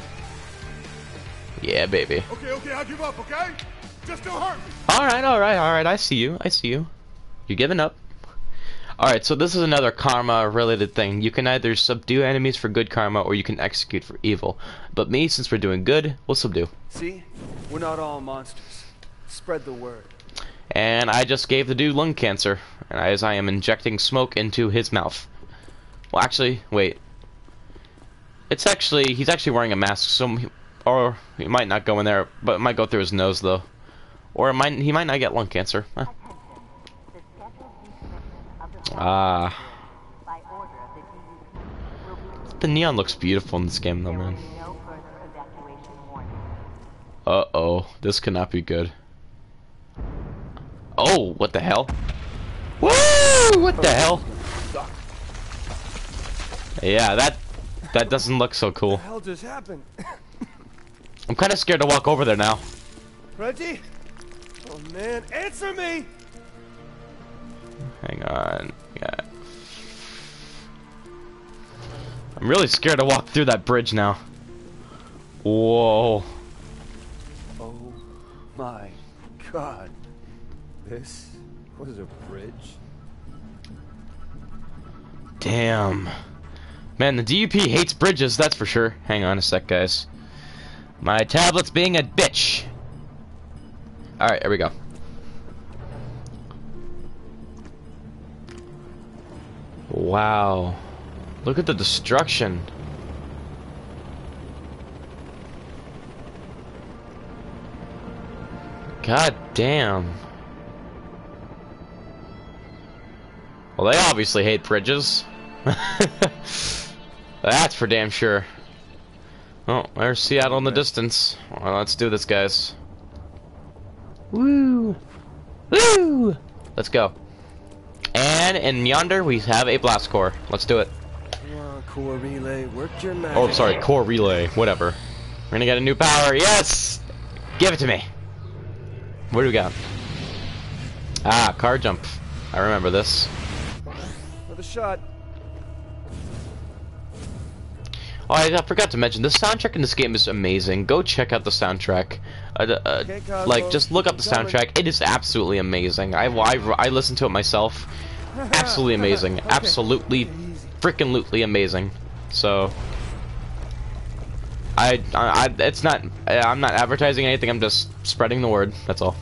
Yeah, baby. Okay, I'll give up, okay? Just don't hurt me. Alright. I see you. You're giving up. Alright, so this is another karma-related thing. You can either subdue enemies for good karma, or you can execute for evil. But me, since we're doing good, we'll subdue. See? We're not all monsters. Spread the word. And I just gave the dude lung cancer, as I am injecting smoke into his mouth. Well, actually, wait. He's actually wearing a mask, so or he might not go in there, but it might go through his nose though, or he might not get lung cancer. Huh. The neon looks beautiful in this game though, man. Uh-oh, this cannot be good. Oh, what the hell? Woo! What the hell? Yeah, that doesn't look so cool. What the hell just happened? I'm kind of scared to walk over there now. Reggie? Oh man, answer me! Hang on. Yeah. I'm really scared to walk through that bridge now. Whoa. Oh my god. This was a bridge? Damn. Man, the DUP hates bridges, that's for sure. Hang on a sec, guys. My tablet's being a bitch. Alright, here we go. Wow. Look at the destruction. God damn. Well, they obviously hate bridges. That's for damn sure. Oh, there's Seattle in the distance. Well, let's do this, guys. Woo! Woo! Let's go. And in yonder, we have a blast core. Let's do it. Come on, core relay, work your magic. Oh, sorry, core relay. Whatever. We're gonna get a new power. Yes! Give it to me. What do we got? Ah, car jump. I remember this. Another shot. Oh, I forgot to mention, the soundtrack in this game is amazing. Go check out the soundtrack. Like, just look up the soundtrack. It is absolutely amazing. I listened to it myself. Absolutely amazing. Okay. Absolutely freaking lootly amazing. So, it's not. I'm not advertising anything. I'm just spreading the word. That's all.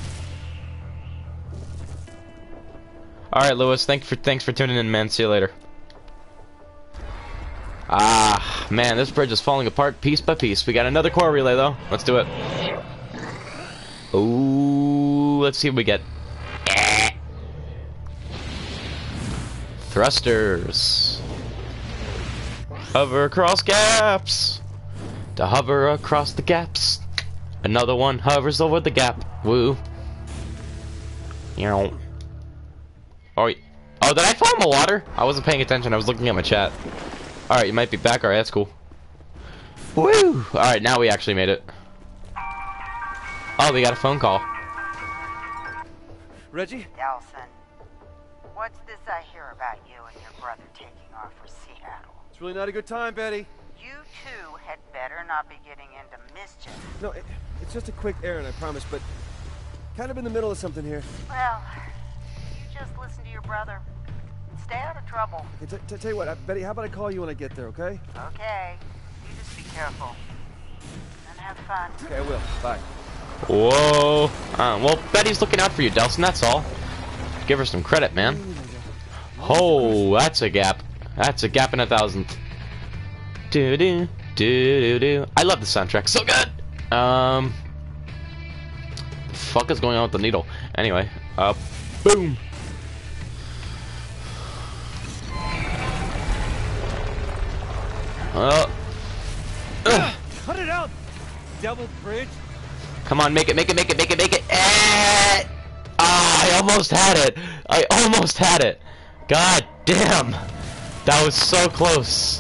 All right, Lewis. Thanks for tuning in, man. See you later. Ah, man, this bridge is falling apart piece by piece. We got another core relay, though. Let's do it. Ooh, let's see what we get. Thrusters. Hover across gaps. To hover across the gaps. Another one hovers over the gap. Woo. You know. Oh, did I fall in the water? I wasn't paying attention. I was looking at my chat. Alright, you might be back. Alright, that's cool. Woo! Alright, now we actually made it. Oh, we got a phone call. Reggie? Delsin, what's this I hear about you and your brother taking off for Seattle? It's really not a good time, Betty. You two had better not be getting into mischief. No, it's just a quick errand, I promise, but kind of in the middle of something here. Well, you just listen to your brother. Stay out of trouble. Okay, tell you what, Betty, how about I call you when I get there, okay? Okay. You just be careful. And have fun. Okay, I will. Bye. Whoa. Well, Betty's looking out for you, Delsin, that's all. Give her some credit, man. Oh, that's a gap. That's a gap in 1,000th. Do-do, do-do-do. I love the soundtrack. So good! The fuck is going on with the needle? Anyway, boom. Cut it out! Devil bridge! Come on, make it. I almost had it. I almost had it. God damn. That was so close.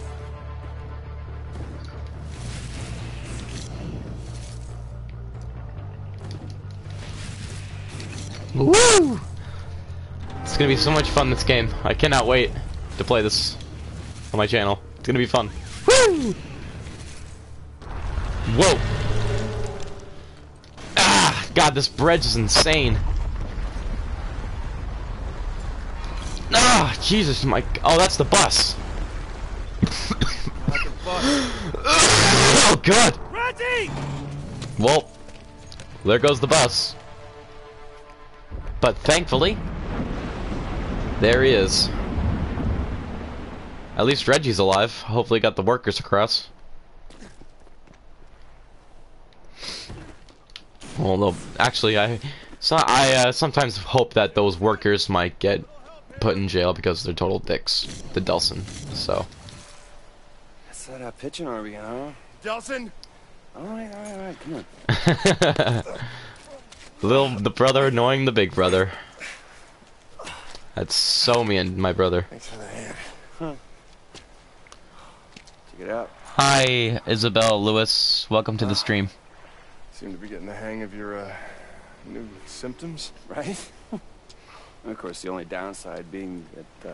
Woo! It's gonna be so much fun, this game. I cannot wait to play this on my channel. It's gonna be fun. Woo! Whoa! Ah! God, this bridge is insane. Ah! Jesus, my... Oh, that's the bus. Oh, God! Reggie! Well, there goes the bus. But thankfully, there he is. At least Reggie's alive. Hopefully got the workers across. Well, no, actually, I sometimes hope that those workers might get put in jail because they're total dicks. The Delsin, so. That's that pitching army, huh? Delsin! Alright, come on. The brother annoying the big brother. That's so me and my brother. Thanks for the hand. Huh. Check it out. Hi, Isabel Lewis. Welcome to the stream. Seem to be getting the hang of your, new symptoms. Right? And of course, the only downside being that,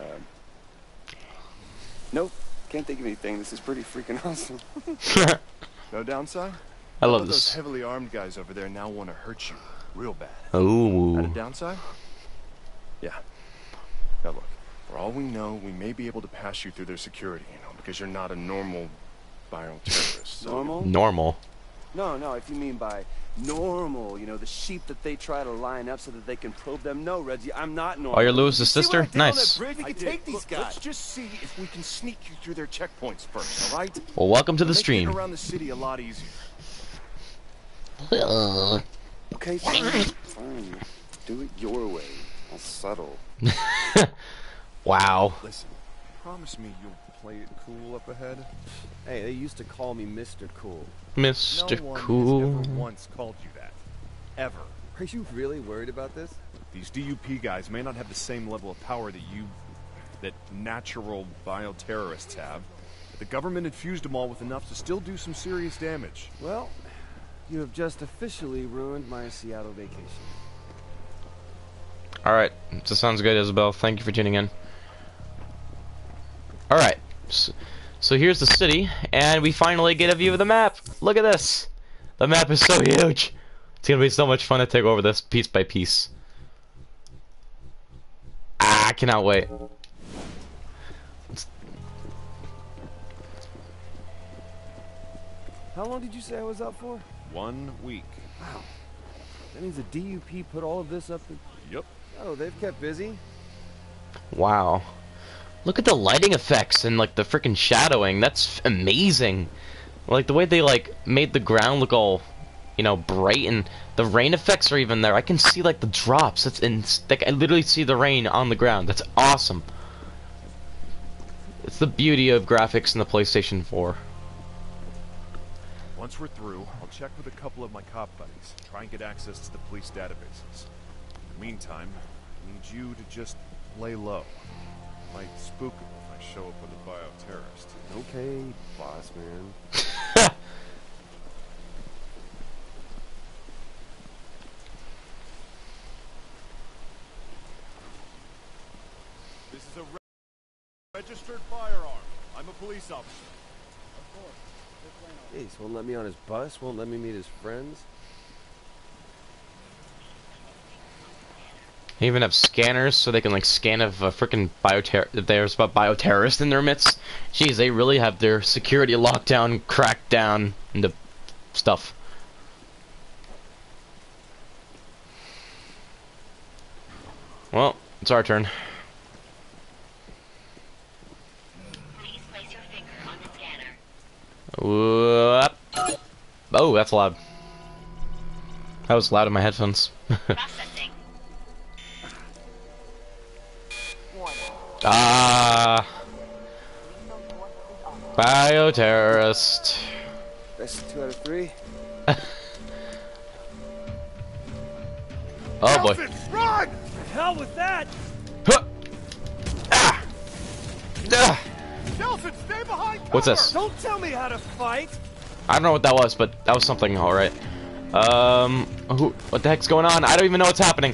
nope, can't think of anything. This is pretty freaking awesome. No downside? I love Those this. heavily armed guys over there now want to hurt you real bad. Ooh. At a downside? Yeah. Now look, for all we know, we may be able to pass you through their security, because you're not a normal bioterrorist. So Normal? Normal. No, if you mean by normal, the sheep that they try to line up so that they can probe them. No, Reggie, I'm not normal. Oh, you're Lewis's sister? Nice. We can take these guys. Let's just see if we can sneak you through their checkpoints first, all right? Well, welcome to the Make stream. getting around the city a lot easier. Okay, fine. Do it your way. I'll settle. Wow. Listen, promise me you'll play it cool up ahead. Hey, they used to call me Mr. Cool. Mr. No one Cool. has ever once called you that. Ever. Are you really worried about this? These DUP guys may not have the same level of power that natural bioterrorists have, but the government infused them all with enough to still do some serious damage. Well, you have just officially ruined my Seattle vacation. Alright, that sounds good, Isabel. Thank you for tuning in. Alright, so here's the city, and we finally get a view of the map. Look at this. The map is so huge. It's gonna be so much fun to take over this piece by piece. I cannot wait. How long did you say I was out for? 1 week. Wow. That means the DUP put all of this up. Yep. Oh, they've kept busy. Wow. Look at the lighting effects and like the freaking shadowing. That's amazing. Like the way they like made the ground look all, bright, and the rain effects are even there. I can see like the drops. Like I literally see the rain on the ground. That's awesome. It's the beauty of graphics in the PlayStation 4. Once we're through, I'll check with a couple of my cop buddies, try and get access to the police databases. In the meantime, I need you to just lay low. Might spook them if I show up with a bioterrorist. Okay, boss man. This is a registered firearm. I'm a police officer. Of course. Jeez, won't let me on his bus, won't let me meet his friends. They even have scanners so they can like scan if a freaking if there's a bioterrorist in their midst. Jeez, they really have their security locked down, cracked down into stuff. Well, it's our turn. Please place your finger on the scanner. Whoop. Oh, that's loud. That was loud in my headphones. Processing. Bioterrorist. That's 2 out of 3. Oh boy. Run! Hell with that! Huh. Ah. Ah. Delsin, stay behind cover! What's this? Don't tell me how to fight! I don't know what that was, but that was something alright. What the heck's going on? I don't even know what's happening.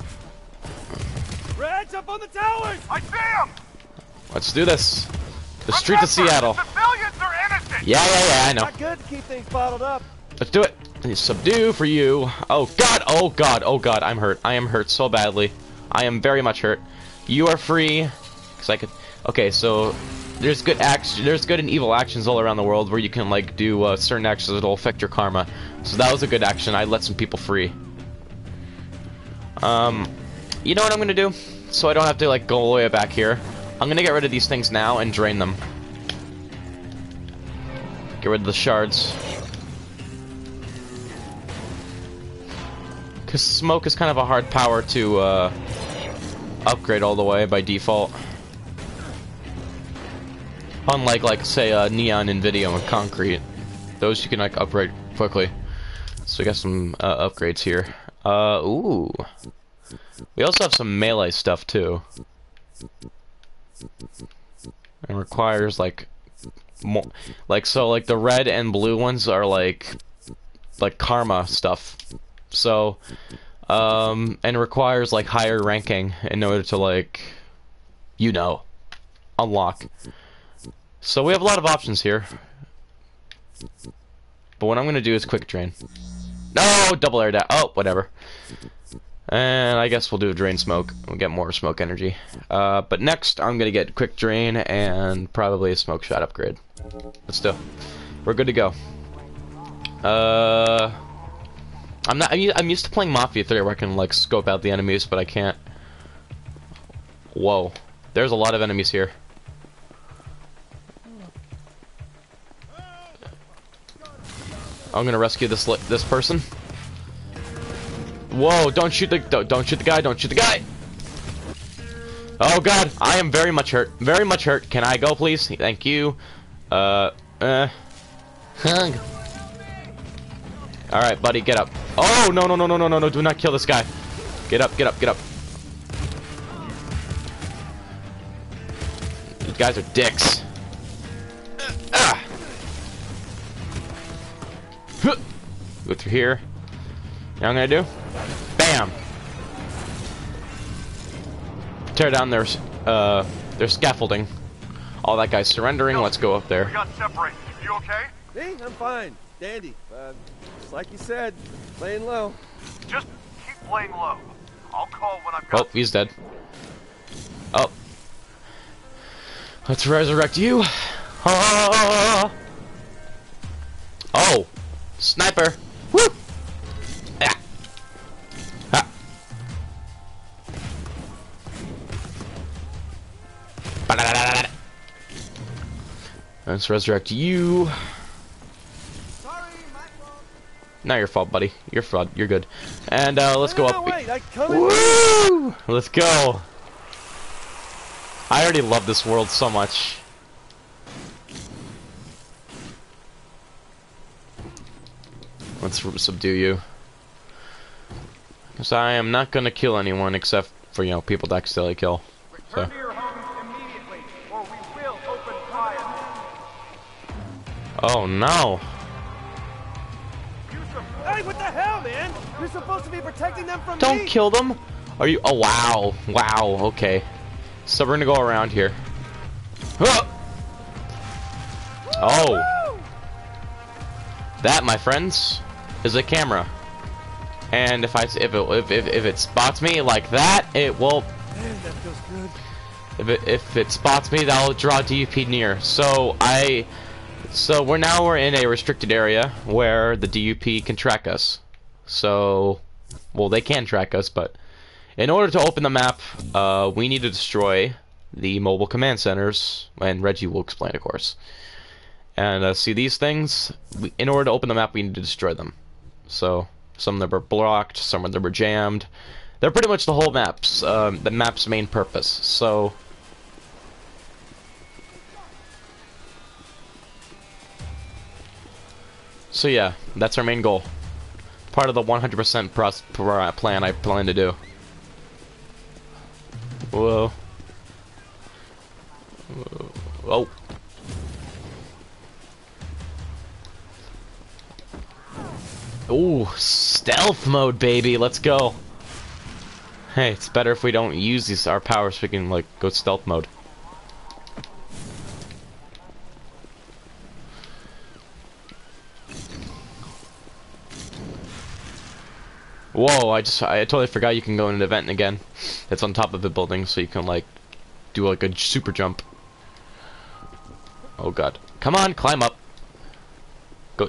Reds up on the towers! I see him! Let's do this. The streets of Seattle. Civilians are innocent! Yeah, I know. Not good to keep things bottled up. Let's do it. Subdue for you. Oh god, oh god, oh god, I'm hurt. I am hurt so badly. I am very much hurt. You are free. Cause I could. Okay, so there's good action, there's good and evil actions all around the world where you can like do certain actions that'll affect your karma. So that was a good action. I let some people free. You know what I'm gonna do? So I don't have to like go all the way back here. I'm gonna get rid of these things now and drain them. Get rid of the shards. Because smoke is kind of a hard power to upgrade all the way by default. Unlike, like, say, neon and video and concrete. Those you can, like, upgrade quickly. So we got some upgrades here. Ooh. We also have some melee stuff, too. It requires, like, more, like, so, like, the red and blue ones are, like karma stuff. So, and requires, like, higher ranking in order to, like, you know, unlock. So we have a lot of options here. But what I'm gonna do is quick drain. No, double air dash. Oh, whatever. And I guess we'll do a drain smoke. We'll get more smoke energy. But next, I'm gonna get quick drain and probably a smoke shot upgrade. Let's do. We're good to go. I'm used to playing Mafia 3 where I can like scope out the enemies, but I can't. Whoa, there's a lot of enemies here. I'm gonna rescue this person. Whoa! Don't shoot the guy! Don't shoot the guy! Oh God, I am very much hurt. Very much hurt. Can I go, please? Thank you. Hug. All right, buddy, get up. Oh no! No! Do not kill this guy. Get up! Get up! Get up! These guys are dicks. Go through here. You know what I'm gonna do? Bam! Tear down their scaffolding. All that guy's surrendering. Let's go up there. We got separated. You okay? Me? I'm fine. Dandy. Just like you said, playing low. Just keep playing low. I'll call when I've got... Oh, he's dead. Oh. Let's resurrect you. Ah! Oh. Sniper. Woo! Ah. Ah. Let's resurrect you. Not your fault, buddy. You're fraud. You're good. And let's go up. Wait, Woo! Let's go. I already love this world so much. Let's subdue you. Because I am not gonna kill anyone except for, you know, people to accidentally kill. So. Return to your homes immediately, or we will open fire. Oh no. Hey, what the hell, man? You're supposed to be protecting them from me. Don't kill them. Are you? Oh wow, wow. Okay. So we're gonna go around here. Oh. That, my friends, is a camera. And if it spots me like that, it will. Man, that feels good. If it spots me, that'll draw DUP near. So we're in a restricted area where the DUP can track us. So, well, they can track us, but in order to open the map, we need to destroy the mobile command centers, and Reggie will explain, of course. And see these things? In order to open the map, we need to destroy them. So some of them are blocked, some of them are jammed. They're pretty much the whole map's the map's main purpose. So yeah, that's our main goal. Part of the 100% plan I plan to do. Whoa. Oh. Ooh, stealth mode, baby. Let's go. Hey, it's better if we don't use our powers so we can, like, go stealth mode. Whoa, I totally forgot you can go in an event again. It's on top of the building, so you can, like, do, like, a super jump. Oh god. Come on, climb up. Go.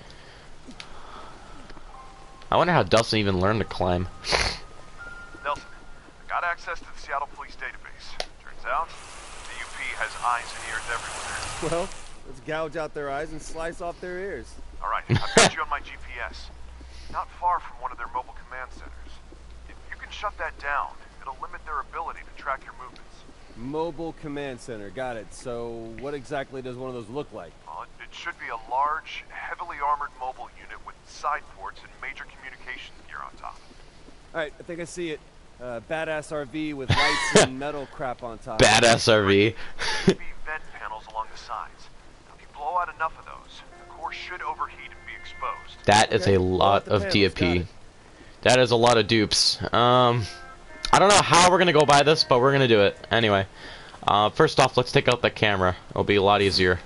I wonder how Delsin even learned to climb. Delsin, I got access to the Seattle Police database. Turns out, the UP has eyes and ears everywhere. Well, let's gouge out their eyes and slice off their ears. Alright, I've got you on my GPS. Not far from one of their mobile command centers. If you can shut that down, it'll limit their ability to track your movements. Mobile command center, got it. So what exactly does one of those look like? It should be a large, heavily armored mobile unit with side ports and major communications gear on top. Alright, I think I see it. Badass RV with lights and metal crap on top. Badass RV. Vent panels along the sides. Now, if you blow out enough of those, the core should overheat and be exposed. That is a lot of DFP. That is a lot of dupes. I don't know how we're gonna go by this, but we're gonna do it anyway. First off, let's take out the camera. It'll be a lot easier.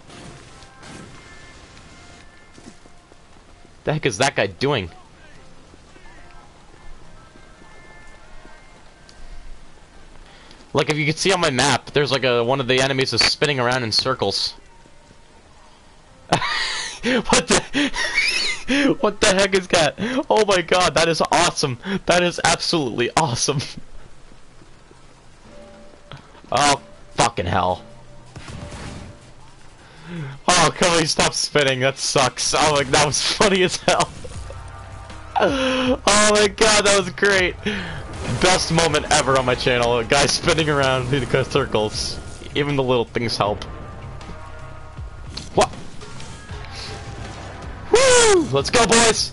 The heck is that guy doing? Like, if you can see on my map, there's like one of the enemies is spinning around in circles. What the? What the heck is that? Oh my god, that is awesome. That is absolutely awesome. Oh, fucking hell. Oh, come on, stop spinning. That sucks. Oh, like, that was funny as hell. Oh my god, that was great. Best moment ever on my channel. A guy spinning around in circles. Even the little things help. What? Woo! Let's go, boys!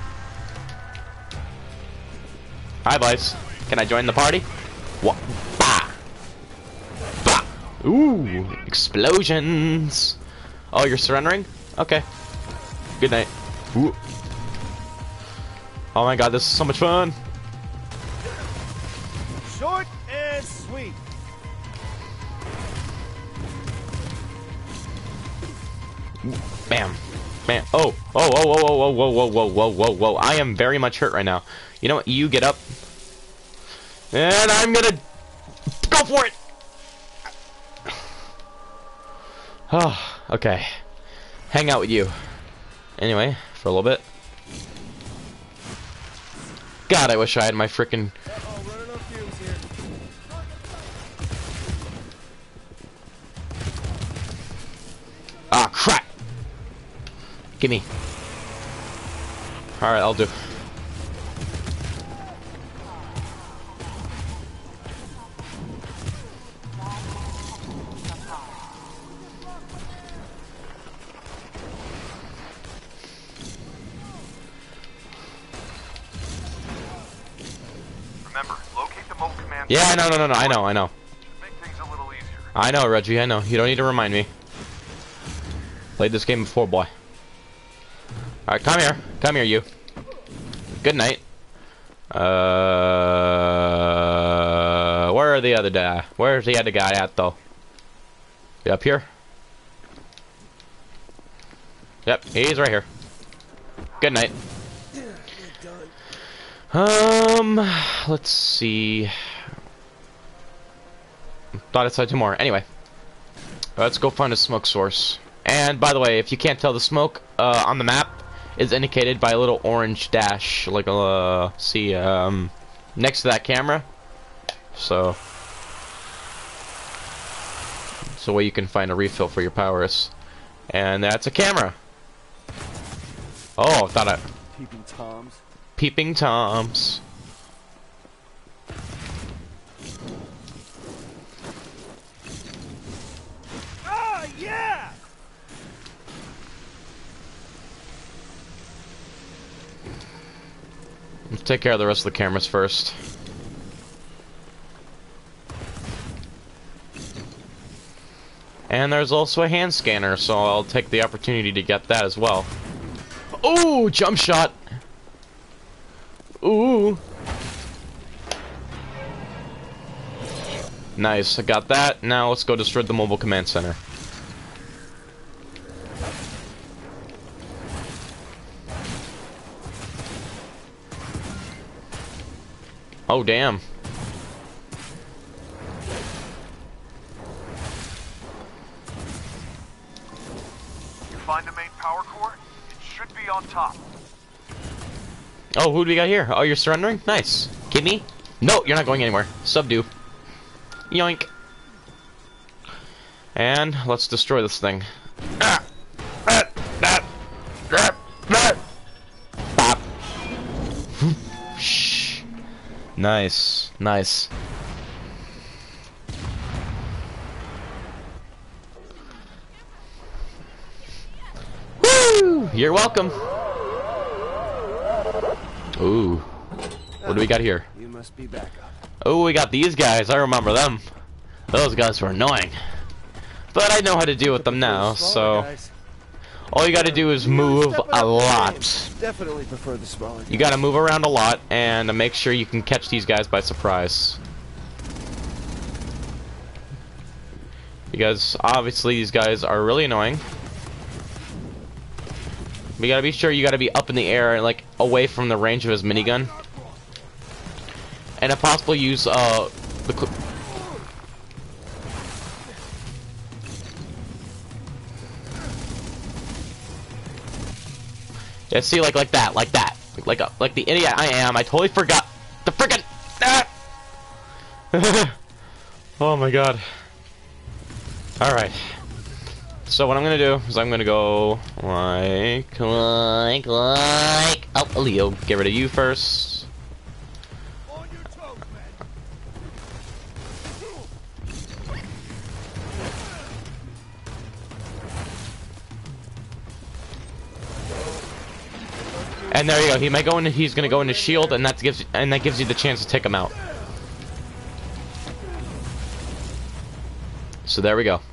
Hi, boys. Can I join the party? What? Bah! Bah! Ooh! Explosions! Oh, you're surrendering? Okay. Good night. Ooh. Oh my god, this is so much fun! Short and sweet. Bam. Man. Oh. Oh, oh, oh, oh, whoa, whoa, whoa, whoa, whoa, whoa, whoa. I am very much hurt right now. You know what? You get up. And I'm gonna go for it! Oh, okay. Hang out with you. Anyway, for a little bit. God, I wish I had my frickin' ah, crap! Gimme. Alright, I'll do. Remember, locate the mobile command. Yeah, no, I know. Should make things a little easier. I know, Reggie, I know. You don't need to remind me. Played this game before, boy. Alright, come here. Come here, you. Good night. Where are the other guy? Where's the other guy at, though? You up here? Yep, he's right here. Good night. Let's see. Thought I saw two more. Anyway, let's go find a smoke source. And by the way, if you can't tell, the smoke on the map is indicated by a little orange dash, like a next to that camera. So it's a way you can find a refill for your powers. And that's a camera. Oh, thought I. Peeping Toms. Peeping Toms. Ah, yeah! Let's take care of the rest of the cameras first. And there's also a hand scanner, so I'll take the opportunity to get that as well. Ooh, jump shot! Ooh! Nice, I got that. Now let's go destroy the mobile command center. Oh, damn. power core, it should be on top. Oh, who do we got here? Oh, you're surrendering? Nice. Kid me? No, you're not going anywhere. Subdue. Yoink. And let's destroy this thing. Bop. Shh. Nice. Nice. Woo! You're welcome. Ooh. What do we got here? You must be back up. Oh, we got these guys. I remember them. Those guys were annoying. But I know how to deal with them now, so... All you gotta do is move a lot. Definitely prefer the smaller guys. You gotta move around a lot, and make sure you can catch these guys by surprise. Because, obviously, these guys are really annoying. But you gotta be sure you gotta be up in the air, like, away from the range of his minigun. And if possible, use, yeah, see, like that. Like the idiot I am, I totally forgot the frickin' Oh my god. Alright. So what I'm gonna do is I'm gonna go like oh, Leo, get rid of you first. And there you go. He might go into. He's gonna go into shield, and that gives you the chance to take him out. So there we go.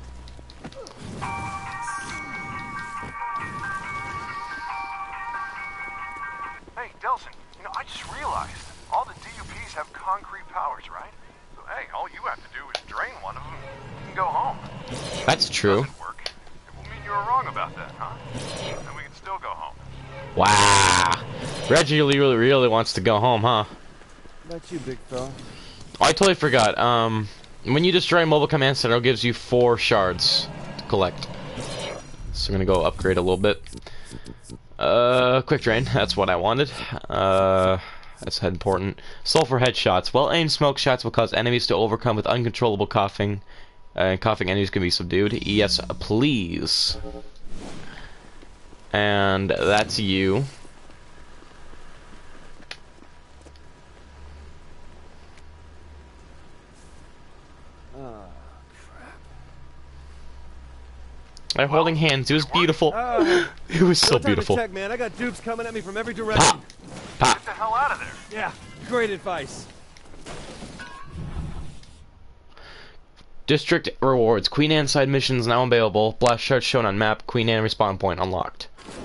Hey, Delsin, you know, I just realized all the DUPs have concrete powers, right? So hey, all you have to do is drain one of them. You can go home. That's true. Doesn't work. It will mean you were wrong about that, huh? And we can still go home. Wow. Reggie really wants to go home, huh? That's you, big fella. Oh, I totally forgot. When you destroy a mobile command center, it gives you 4 shards to collect. So I'm gonna go upgrade a little bit. Quick drain. That's what I wanted. That's important. Sulfur headshots. Well-aimed smoke shots will cause enemies to overcome with uncontrollable coughing. Coughing enemies can be subdued. Yes, please. And that's you. Oh, crap. They're holding hands. It was beautiful. It was so beautiful. Check, man. I got dupes coming at me from every direction. Pop. Pop. Get the hell out of there. Yeah, great advice. District rewards. Queen Anne side missions now available. Blast shards shown on map. Queen Anne respawn point unlocked.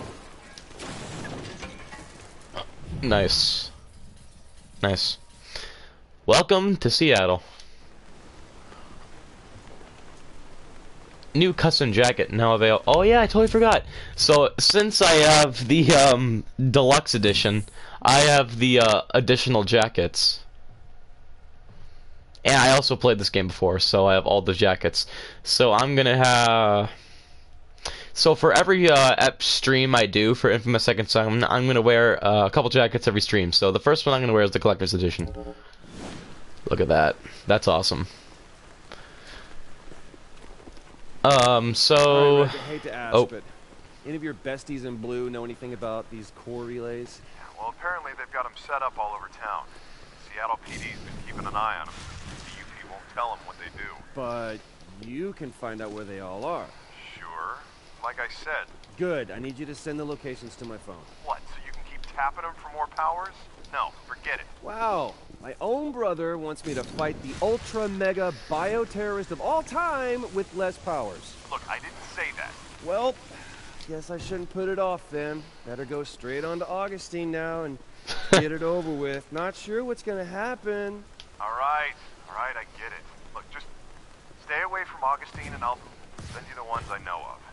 Nice. Nice. Welcome to Seattle. New custom jacket now available. Oh yeah, I totally forgot. So since I have the deluxe edition, I have the additional jackets. And I also played this game before, so I have all the jackets. So I'm gonna have... So for every stream I do for Infamous Second Son, I'm gonna wear a couple jackets every stream. So the first one I'm gonna wear is the collector's edition. Look at that. That's awesome. So... Right, I hate to ask, but any of your besties in blue know anything about these core relays? Yeah, well, apparently they've got them set up all over town. Seattle PD's been keeping an eye on them. The UP won't tell them what they do. But you can find out where they all are. Sure. Like I said. Good. I need you to send the locations to my phone. What, so you can keep tapping them for more powers? No, forget it. Wow. My own brother wants me to fight the ultra-mega bioterrorist of all time with less powers. Look, I didn't say that. Well, guess I shouldn't put it off then. Better go straight on to Augustine now and get it over with. Not sure what's gonna happen. Alright, I get it. Look, just stay away from Augustine and I'll send you the ones I know of.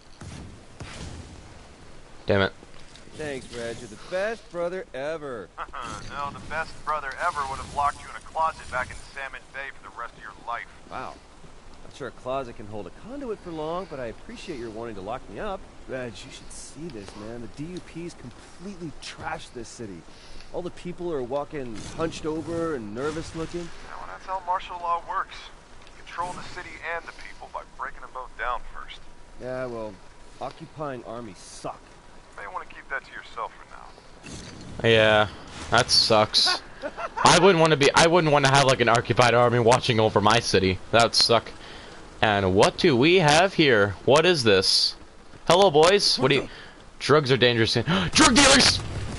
Damn it. Thanks, Reg. You're the best brother ever. No, the best brother ever would have locked you in a closet back in Salmon Bay for the rest of your life. Wow. Not sure a closet can hold a conduit for long, but I appreciate your wanting to lock me up. Reg, you should see this, man. The DUP's completely trashed this city. All the people are walking hunched over and nervous looking. Yeah, well, that's how martial law works. You control the city and the people by breaking them both down first. Yeah, well, occupying armies suck. You may want to keep that to yourself for now. Yeah, that sucks. I wouldn't want to have like an occupied army watching over my city. That'd suck. And what do we have here? What is this? Hello, boys. What do you... Drugs are dangerous. Drug dealers!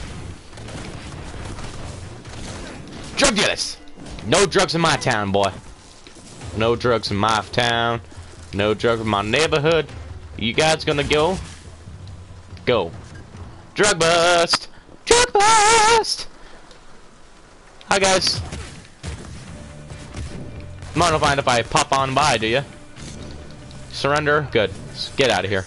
Drug dealers! No drugs in my town, boy. No drugs in my town. No drugs in my neighborhood. You guys gonna go? Go. Drug bust! Drug bust! Hi, guys. You don't mind if I pop on by, do you? Surrender? Good. Get out of here.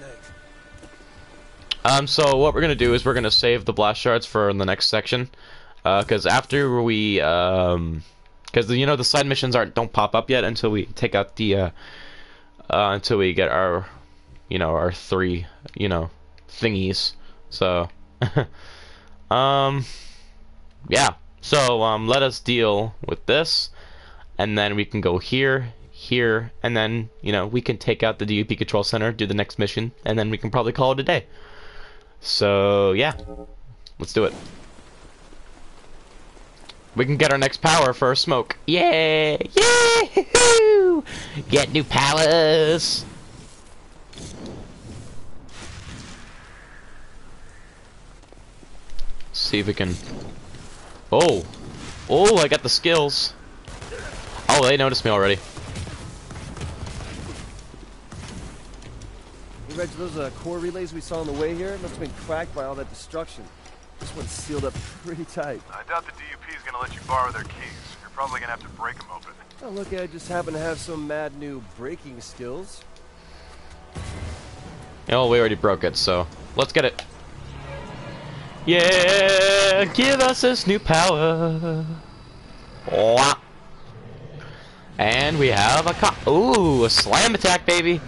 So what we're gonna do is we're gonna save the blast shards for the next section, because after we, because you know the side missions don't pop up yet until we take out the, until we get our, you know, our 3, you know, thingies. So, yeah. So let us deal with this, and then we can go here, here, and then, you know, we can take out the DUP control center, do the next mission, and then we can probably call it a day. So yeah, let's do it. We can get our next power for a smoke. Yeah! Yeah! Get new powers! See if we can... Oh! Oh, I got the skills. Oh, they noticed me already. Hey, Reg, those core relays we saw on the way here must have been cracked by all that destruction. This one's sealed up pretty tight. I doubt the DUP is going to let you borrow their keys. You're probably going to have to break them open. Oh, look, I just happen to have some mad new breaking skills. Oh, we already broke it, so let's get it. Yeah, give us this new power. Wah. And we have a ooh, a slam attack, baby.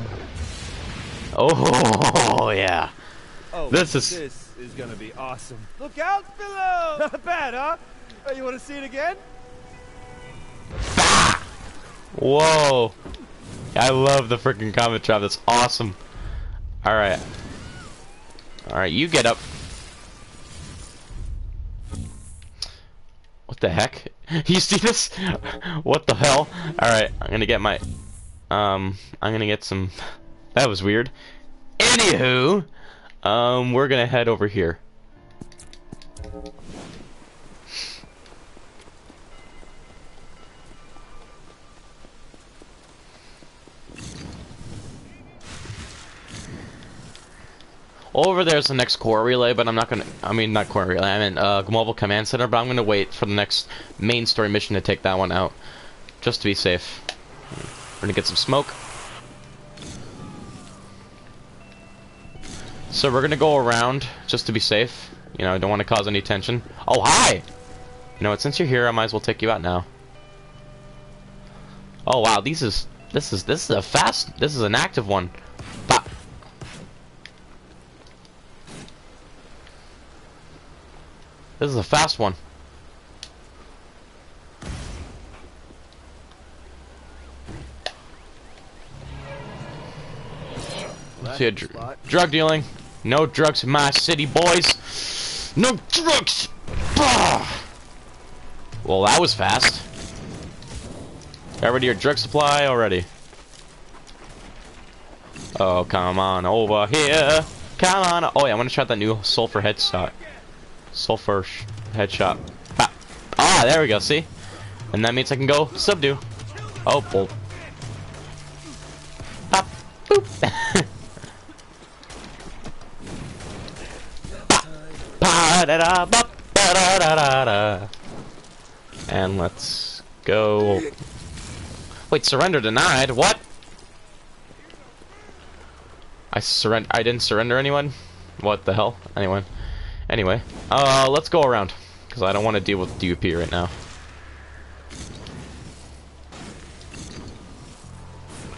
Oh yeah. Oh, this is gonna be awesome. Look out below! Not bad, huh? Oh, you want to see it again? Bah! Whoa! I love the freaking comet trap. That's awesome. All right. All right, you get up. What the heck? You see this? What the hell? Alright, I'm gonna get my... I'm gonna get some... That was weird. Anywho, we're gonna head over here. Over there's the next core relay, but I'm not gonna... I mean, not core relay, I mean, mobile command center, but I'm gonna wait for the next main story mission to take that one out. Just to be safe. We're gonna get some smoke. So we're gonna go around, just to be safe. You know, I don't want to cause any tension. Oh, hi! You know what, since you're here, I might as well take you out now. Oh, wow, this is a fast... This is an active one. Bop. This is a fast one. See, drug dealing. No drugs in my city, boys. No drugs. Bah! Well, that was fast. Got rid of your drug supply already. Oh, come on over here. Come on. Oh, yeah, I want to try that new sulfur headshot. Sulfur headshot. Ah. Ah, there we go, see? And that means I can go subdue. Oh, well. Pop. Boop. And let's go. Wait, surrender denied? What? I didn't surrender anyone? What the hell? Anyway, let's go around, because I don't want to deal with DUP right now.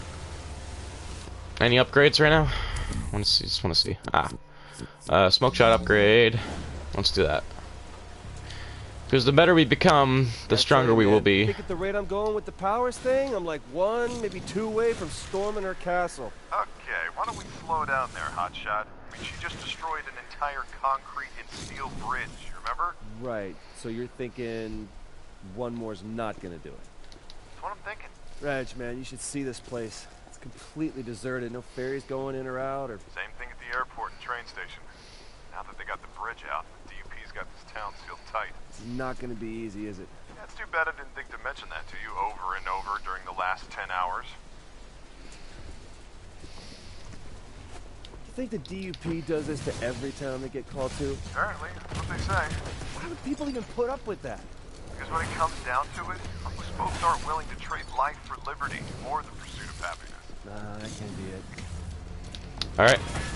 Any upgrades right now? Want to see? Just want to see. Smoke shot upgrade. Let's do that. Because the better we become, the stronger we will be. I think at the rate I'm going with the powers thing, I'm like 1, maybe 2 away from storming her castle. Okay, why don't we slow down there, hotshot? I mean, she just destroyed an entire concrete and steel bridge, remember? Right, so you're thinking one more's not gonna do it. That's what I'm thinking. Reg, man, you should see this place. It's completely deserted, no ferries going in or out, or... Same thing at the airport and train station. Now that they got the bridge out, the DUP's got this town sealed tight. It's not gonna be easy, is it? Yeah, it's too bad I didn't think to mention that to you over and over during the last 10 hours. You think the DUP does this to every town they get called to? Apparently, that's what they say. Why would people even put up with that? Because when it comes down to it, most folks aren't willing to trade life for liberty or the pursuit of happiness. Nah, that can't be it. Alright.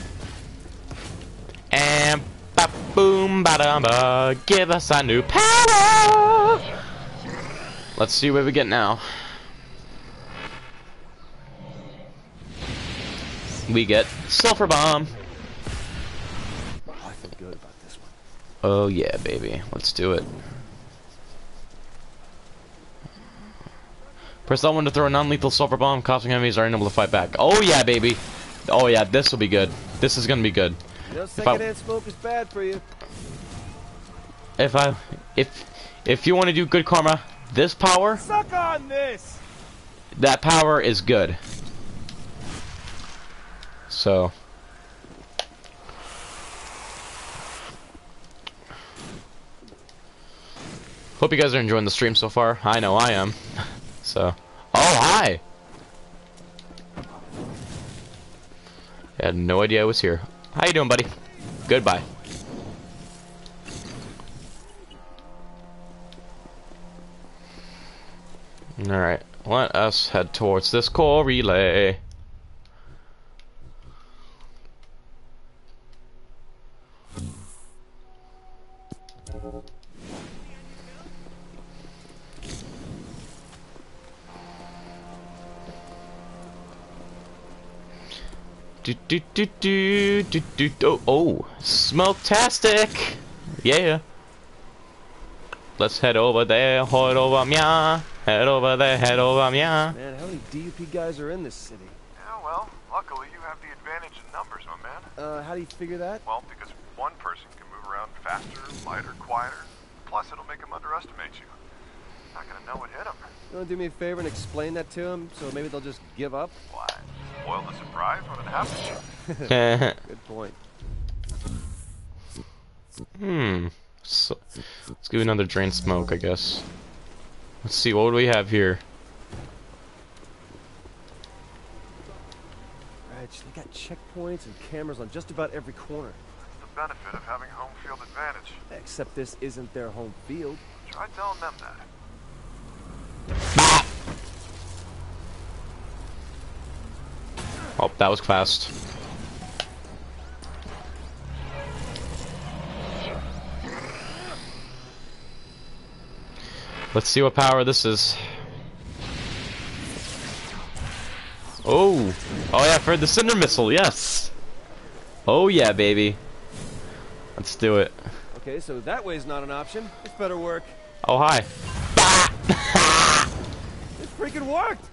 And ba boom ba dum ba, give us a new power. Let's see what we get now. We get sulfur bomb. I feel good about this one. Oh yeah, baby. Let's do it. Press L1 to throw a non-lethal sulfur bomb, costing enemies are unable to fight back. Oh yeah, baby. Oh yeah, this will be good. This is gonna be good. You know, secondhand smoke is bad for you. If you want to do good karma, this power. Suck on this. That power is good. So. Hope you guys are enjoying the stream so far. I know I am. So. Oh, hi! I had no idea I was here. How you doing, buddy? Goodbye. Alright, let us head towards this core relay. Oh, smoke-tastic! Yeah. Let's head over there, head over meow. Head over there, head over meow. Man, how many DUP guys are in this city? Yeah, well, luckily you have the advantage in numbers, my man. How do you figure that? Well, because one person can move around faster, lighter, quieter. Plus, it'll make them underestimate you. Not gonna know what hit them. You wanna do me a favor and explain that to them, so maybe they'll just give up? Why? Spoil the surprise when it happens. Good point. So, let's give another drain smoke, I guess. Let's see, what do we have here? Reg, they got checkpoints and cameras on just about every corner. That's the benefit of having home field advantage. Except this isn't their home field. Try telling them that. Oh, that was fast. Let's see what power this is. Oh! Oh yeah, for the cinder missile, yes! Oh yeah, baby. Let's do it. Okay, so that way's not an option. This better work. Oh, hi. It freaking worked!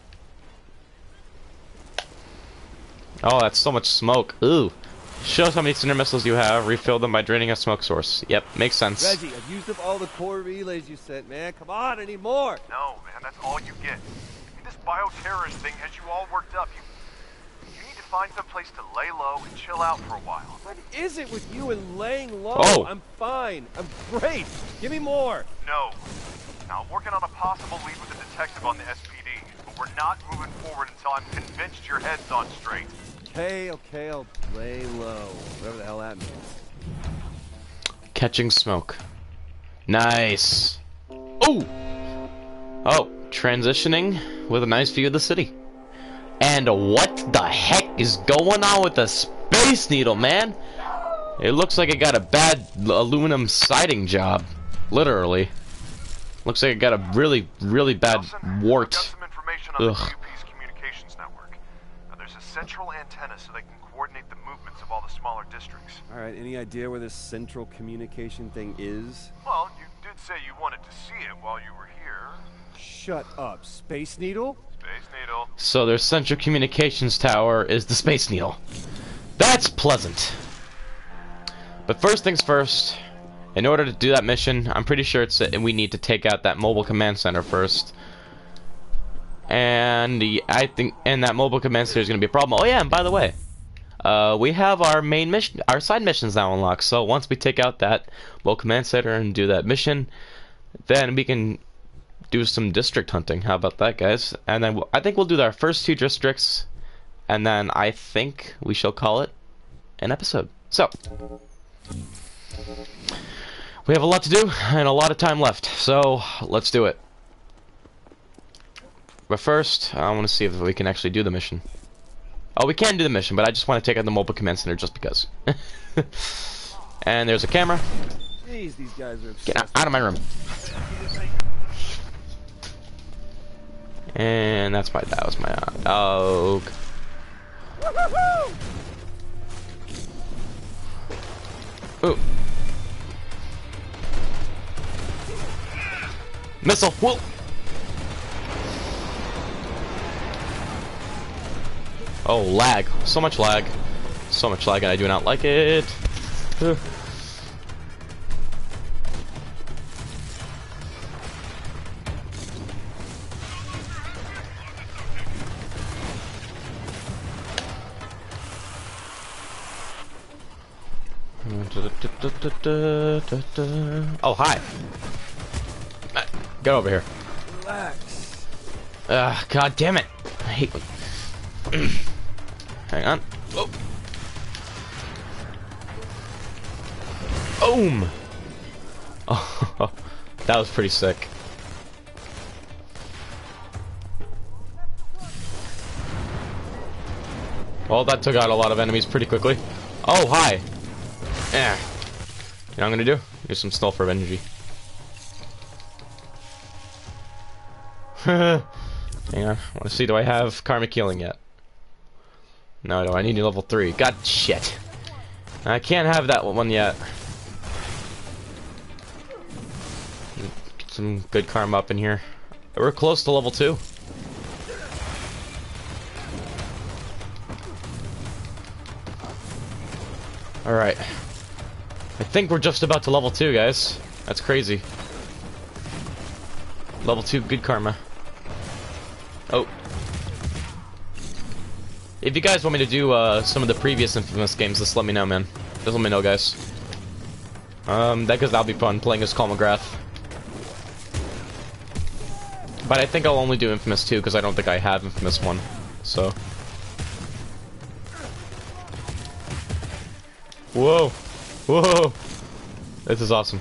Oh, that's so much smoke. Ooh. Shows how many cinder missiles you have. Refill them by draining a smoke source. Yep, makes sense. Reggie, I've used up all the core relays you sent, man. Come on, I need more. No, man, that's all you get. I mean, this bioterrorist thing has you all worked up. You need to find some place to lay low and chill out for a while. What is it with you and laying low? Oh. I'm fine. I'm great. Give me more. No. Now, I'm working on a possible lead with a detective on the SPD, but we're not moving forward until I'm convinced your head's on straight. Okay, I'll lay low. Whatever the hell that means. Catching smoke. Nice. Oh! Oh, transitioning with a nice view of the city. And what the heck is going on with the Space Needle, man? It looks like it got a bad aluminum siding job. Literally. Looks like it got a really, really bad Delsin, wart. I've got some information on the DUP's communications network. Now, there's a central antenna districts. All right, any idea where this central communication thing is? Well, you did say you wanted to see it while you were here. Shut up, Space Needle? Space Needle. So their central communications tower is the Space Needle. That's pleasant. But first things first, in order to do that mission, I'm pretty sure we need to take out that mobile command center first. And I think that mobile command center is going to be a problem. Oh yeah, and by the way, we have our main mission, our side missions now unlocked. So once we take out that mobile command center and do that mission, then we can do some district hunting. How about that, guys? And then I think we'll do our first 2 districts, and then I think we shall call it an episode. So we have a lot to do and a lot of time left, so let's do it. But first, I want to see if we can actually do the mission. Oh, we can do the mission, but I just want to take out the mobile command center just because. And there's a camera. Jeez, these guys are obsessed. Get out of my room. And that was my dog. Ooh. Missile. Whoa. Oh, lag. So much lag. So much lag, and I do not like it. Oh, hi. Get over here. Relax. God damn it. I hate when... Hang on. Oh. Boom! Oh, that was pretty sick. Well, that took out a lot of enemies pretty quickly. Oh, hi. Yeah. You know what I'm gonna do? Do some sulfur energy. Hang on. I want to see, do I have karmic healing yet? No, I need level 3. God, shit. I can't have that one yet. Get some good karma up in here. We're close to level 2. Alright. I think we're just about to level 2, guys. That's crazy. Level 2 good karma. Oh. If you guys want me to do some of the previous Infamous games, just let me know, man. Just let me know, guys. That'll be fun, playing as Call McGrath. But I think I'll only do Infamous 2, because I don't think I have Infamous 1. So. Whoa! Whoa! This is awesome.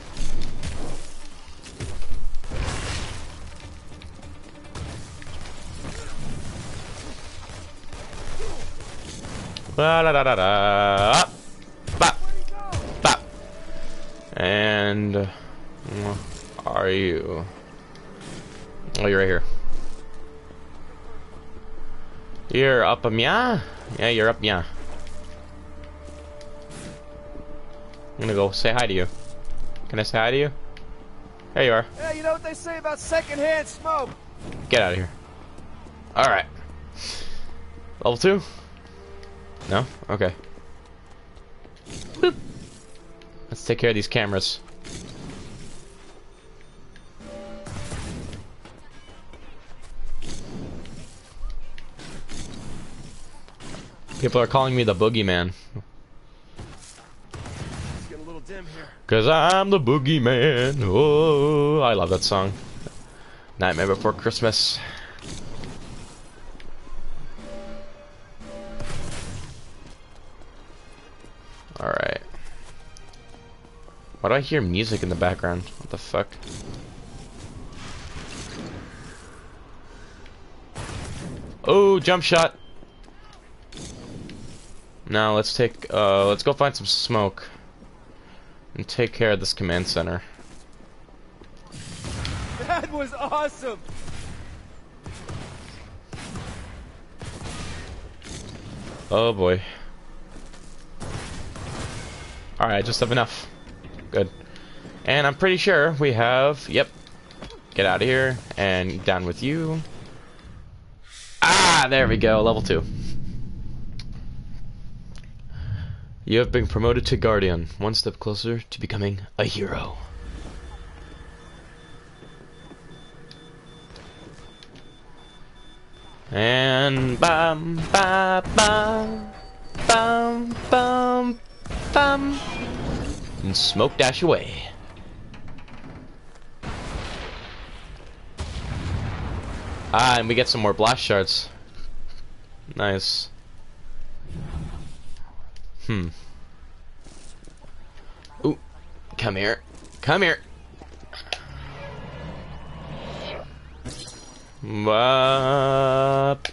Ba da da da da. Bop. Bop. And where are you? Oh, you're right here. You're up yeah? Yeah, you're up yeah. I'm gonna go say hi to you. Can I say hi to you? There you are. Yeah, you know what they say about secondhand smoke? Get out of here. Alright. Level 2? No? Okay. Boop. Let's take care of these cameras. People are calling me the boogeyman. It's getting a little dim here. 'Cause I'm the boogeyman. Oh, I love that song. Nightmare Before Christmas. Alright. Why do I hear music in the background? What the fuck? Oh, jump shot! Now let's go find some smoke and take care of this command center. That was awesome! Oh boy. Alright, I just have enough. Good. And I'm pretty sure we have... Yep. Get out of here. And down with you. Ah, there we go. Level 2. You have been promoted to Guardian. One step closer to becoming a hero. And bam, bam, bam, bam, bam, bam, and smoke dash away. Ah, and we get some more blast shards. Nice. Ooh, come here, come here. Up.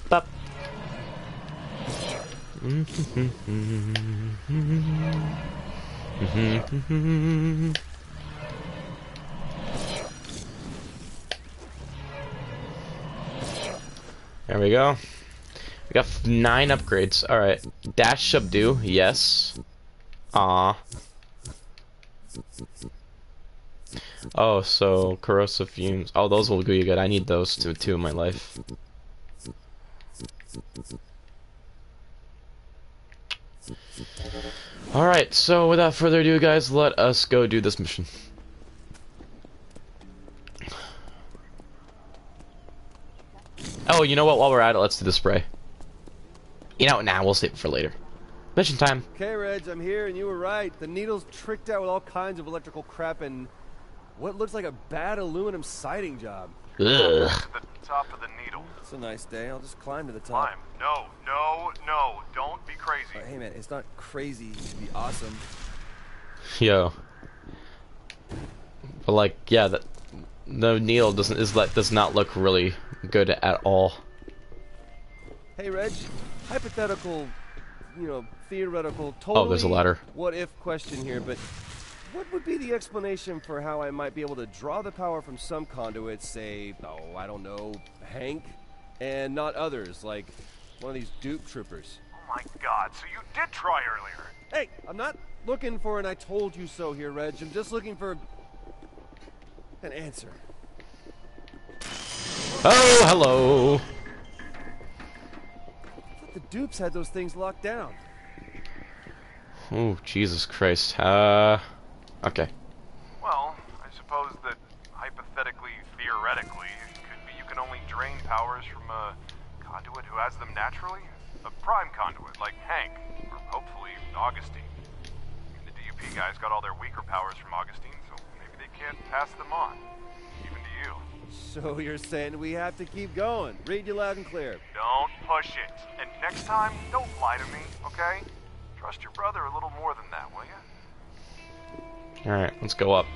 There we go. We got 9 upgrades. Alright. Dash subdue. Yes. Aw. Oh, so corrosive fumes. Oh, those will be good. I need those too in my life. Alright, so without further ado, guys, let us go do this mission. Oh, you know what? While we're at it, let's do the spray. You know what? Nah, we'll save it for later. Mission time. Okay, Reg, I'm here, and you were right. The needle's tricked out with all kinds of electrical crap and what looks like a bad aluminum siding job. Ugh. The top of the needle. It's a nice day. I'll just climb to the top. Climb. No, no, no. Don't be crazy. Hey, man, it's not crazy to be awesome. Yo. But like, yeah, the needle does not look really good at all. Hey, Reg, hypothetical, theoretical, totally Oh, there's a ladder. what if question here, but what would be the explanation for how I might be able to draw the power from some conduits, say, oh, I don't know, Hank, and not others, like one of these dupe troopers? Oh my god, so you did try earlier. Hey, I'm not looking for an I told you so here, Reg. I'm just looking for an answer. Oh, hello. I thought the dupes had those things locked down. Oh, Jesus Christ. Okay. Well, I suppose that hypothetically, theoretically, it could be you can only drain powers from a conduit who has them naturally. A prime conduit, like Hank, or hopefully Augustine. The DUP guys got all their weaker powers from Augustine, so maybe they can't pass them on, even to you. So you're saying we have to keep going. Read you loud and clear. Don't push it. And next time, don't lie to me, okay? Trust your brother a little more than that, will you? Alright, let's go up.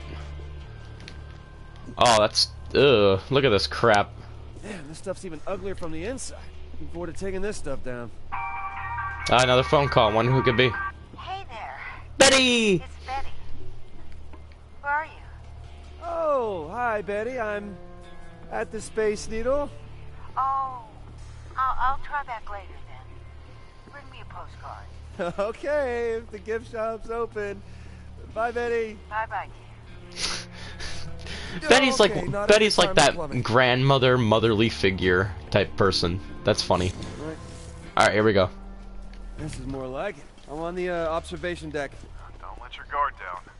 Oh, that's... Ugh, look at this crap. Man, this stuff's even uglier from the inside. Looking forward to taking this stuff down. Another phone call. Wonder who it could be. Hey there. Betty! It's Betty. Where are you? Oh, hi, Betty. I'm at the Space Needle. Oh, I'll try back later then. Bring me a postcard. Okay, if the gift shop's open. Bye, Betty. Bye-bye, dear. Betty's Okay, like that grandmother, motherly figure type person. That's funny. Alright, here we go. This is more like it. I'm on the observation deck. Don't let your guard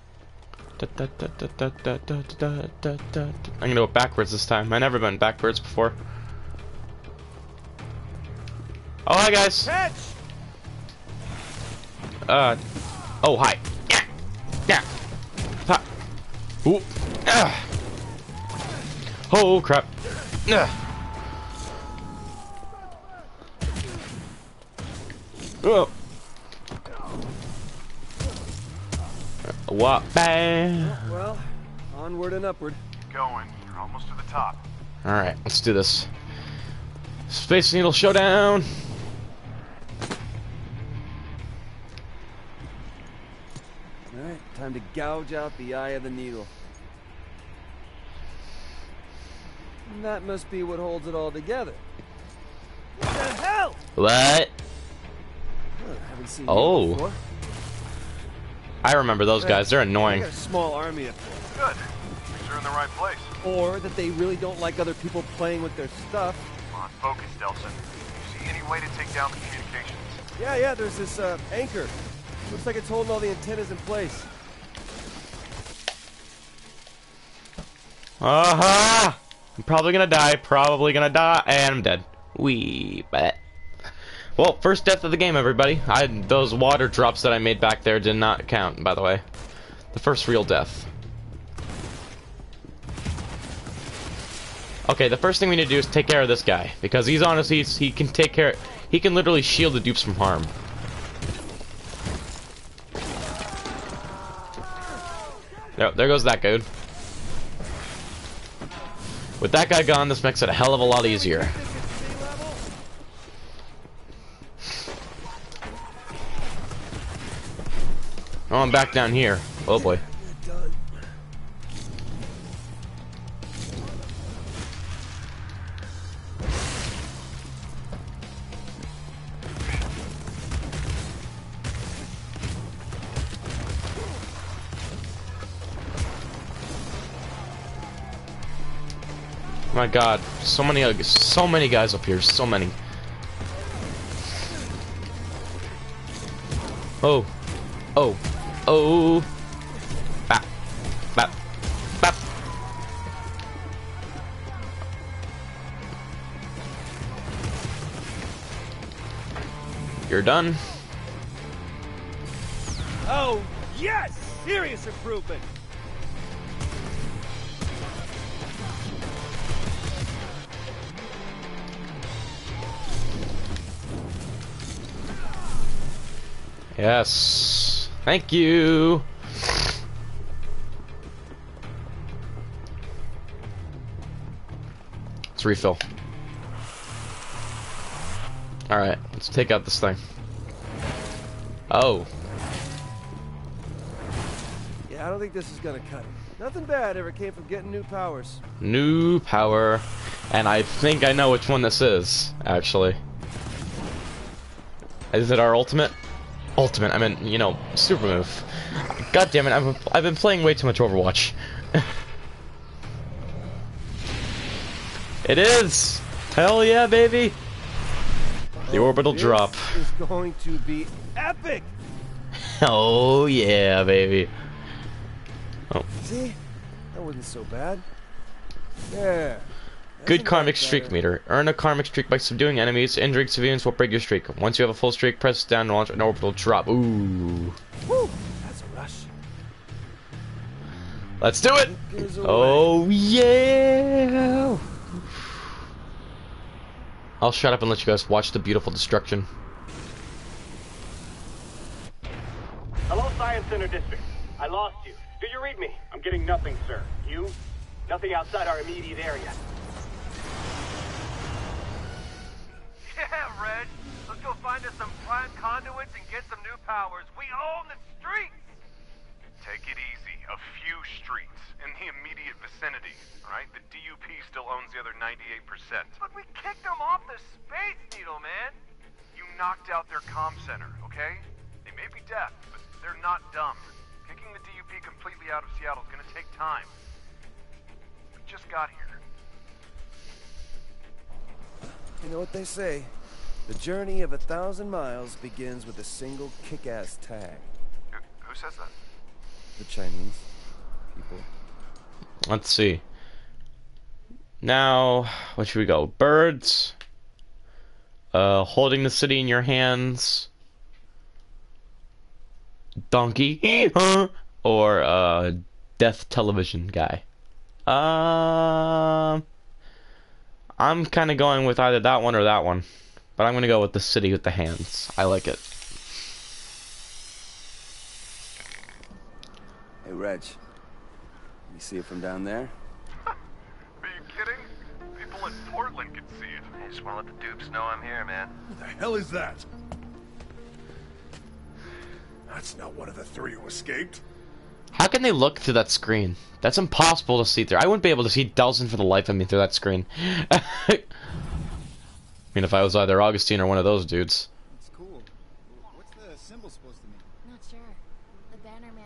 down. I'm gonna go backwards this time. I've never been backwards before. Oh, hi guys. Catch! Oh, hi. Yeah. Ha. Ooh. Ah. Oh, crap. Oh. What? Bang. Well, onward and upward. Keep going. You're almost to the top. Alright, let's do this. Space Needle Showdown. Alright, time to gouge out the eye of the needle. And that must be what holds it all together. What the hell? What? Huh, haven't seen Oh. you before. I remember those guys. They're They annoying. got a small army up there. Good. Means you're in the right place. Or that they really don't like other people playing with their stuff. Come on, focus, Delsin. You see any way to take down the communications? Yeah, there's this anchor. Looks like it's holding all the antennas in place. Aha! I'm probably gonna die, and I'm dead. Wee bet. Well, first death of the game, everybody. Those water drops that I made back there did not count, by the way. The first real death. Okay, the first thing we need to do is take care of this guy, because he's honestly, he can take care, he can literally shield the dupes from harm. Yep, there goes that dude. With that guy gone, this makes it a hell of a lot easier. Oh, I'm back down here. Oh boy. My God, so many guys up here, so many. Oh, oh, oh! Bap, bap, bap. You're done. Oh yes, serious improvement. Yes. Thank you. Let's refill. Alright, let's take out this thing. Oh. Yeah, I don't think this is gonna cut it. Nothing bad ever came from getting new powers. New power. And I think I know which one this is, actually. Is it our ultimate? Ultimate, I mean, you know, super move. God damn it, I've been playing way too much Overwatch. It is! Hell yeah, baby! The orbital drop. This is going to be epic! Oh yeah, baby. Oh. See? That wasn't so bad. There. Good karmic streak meter. Earn a karmic streak by subduing enemies. Injuring civilians will break your streak. Once you have a full streak, press down to launch an orbital drop. Ooh. Woo! That's a rush. Let's do it! Oh yeah! I'll shut up and let you guys watch the beautiful destruction. Hello, Science Center District. I lost you. Do you read me? I'm getting nothing, sir. You? Nothing outside our immediate area. Yeah, Reg. Let's go find us some prime conduits and get some new powers. We own the streets! Take it easy. A few streets in the immediate vicinity, right? The DUP still owns the other 98%. But we kicked them off the Space Needle, man! You knocked out their comm center, okay? They may be deaf, but they're not dumb. Kicking the DUP completely out of Seattle is gonna take time. We just got here. You know what they say? The journey of 1,000 miles begins with a single kick-ass tag. Who says that? The Chinese people. Let's see. Now, what should we go? Birds. Holding the city in your hands. Donkey. Or, death television guy. I'm kind of going with either that one or that one. But I'm going to go with the city with the hands. I like it. Hey, Reg. You see it from down there? Are you kidding? People in Portland can see it. I just want to let the dupes know I'm here, man. Who the hell is that? That's not one of the three who escaped. How can they look through that screen? That's impossible to see through. I wouldn't be able to see Delsin for the life of me through that screen. I mean, if I was either Augustine or one of those dudes. It's cool. What's the symbol supposed to mean? Not sure. The banner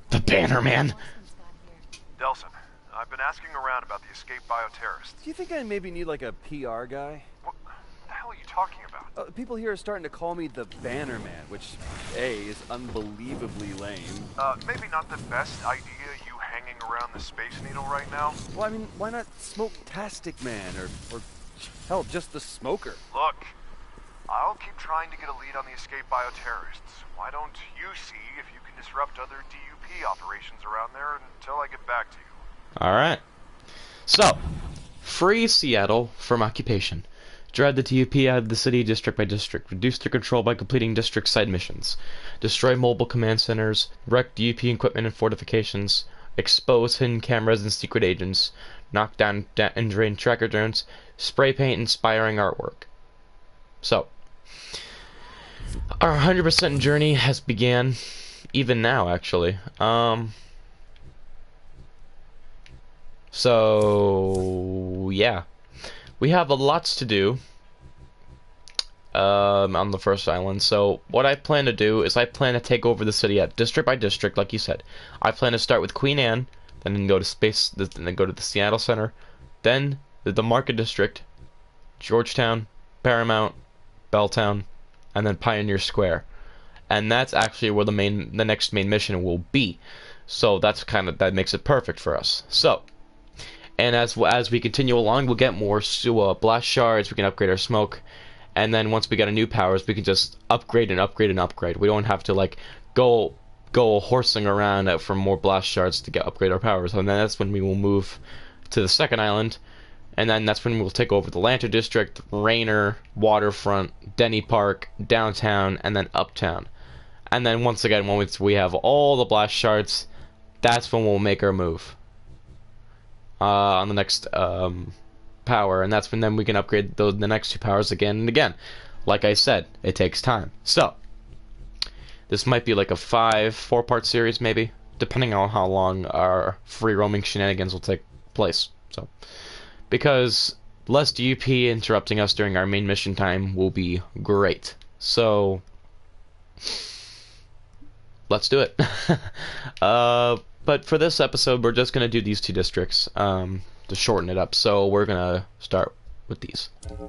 The Banner Man. Delsin, I've been asking around about the escaped bioterrorists. Do you think I maybe need like a PR guy? What the hell are you talking about? People here are starting to call me the Banner Man, which, A, is unbelievably lame. Maybe not the best idea, you hanging around the Space Needle right now. Well, I mean, why not Smoke-tastic Man, or hell, just the Smoker? Look, I'll keep trying to get a lead on the escaped bioterrorists. Why don't you see if you can disrupt other DUP operations around there until I get back to you? Alright. So, free Seattle from occupation. Drive the DUP out of the city district by district. Reduce their control by completing district side missions. Destroy mobile command centers. Wreck DUP equipment and fortifications. Expose hidden cameras and secret agents. Knock down and drain tracker drones. Spray paint inspiring artwork. So, our 100% journey has began, even now, actually. So, yeah. We have lots to do on the first island. So, what I plan to do is I plan to take over the city at district by district, like you said. I plan to start with Queen Anne, then go to space, then go to the Seattle Center, then the Market District, Georgetown, Paramount, Belltown, and then Pioneer Square. And that's actually where the next main mission will be. So that makes it perfect for us. So, and as we continue along, we'll get more blast shards. We can upgrade our smoke, and then once we get a new powers, we can just upgrade and upgrade and upgrade. We don't have to like go horsing around for more blast shards to upgrade our powers. And then that's when we will move to the second island. And then that's when we'll take over the Lantern District, Rainer, Waterfront, Denny Park, Downtown, and then Uptown. And then once again, once we have all the blast shards, that's when we'll make our move on the next power. And that's when then we can upgrade the next two powers again and again. Like I said, it takes time. So, this might be like a 4-part series maybe, depending on how long our free roaming shenanigans will take place. So, because less DUP interrupting us during our main mission time will be great. So, let's do it. But for this episode, we're just going to do these two districts to shorten it up. So we're going to start with these.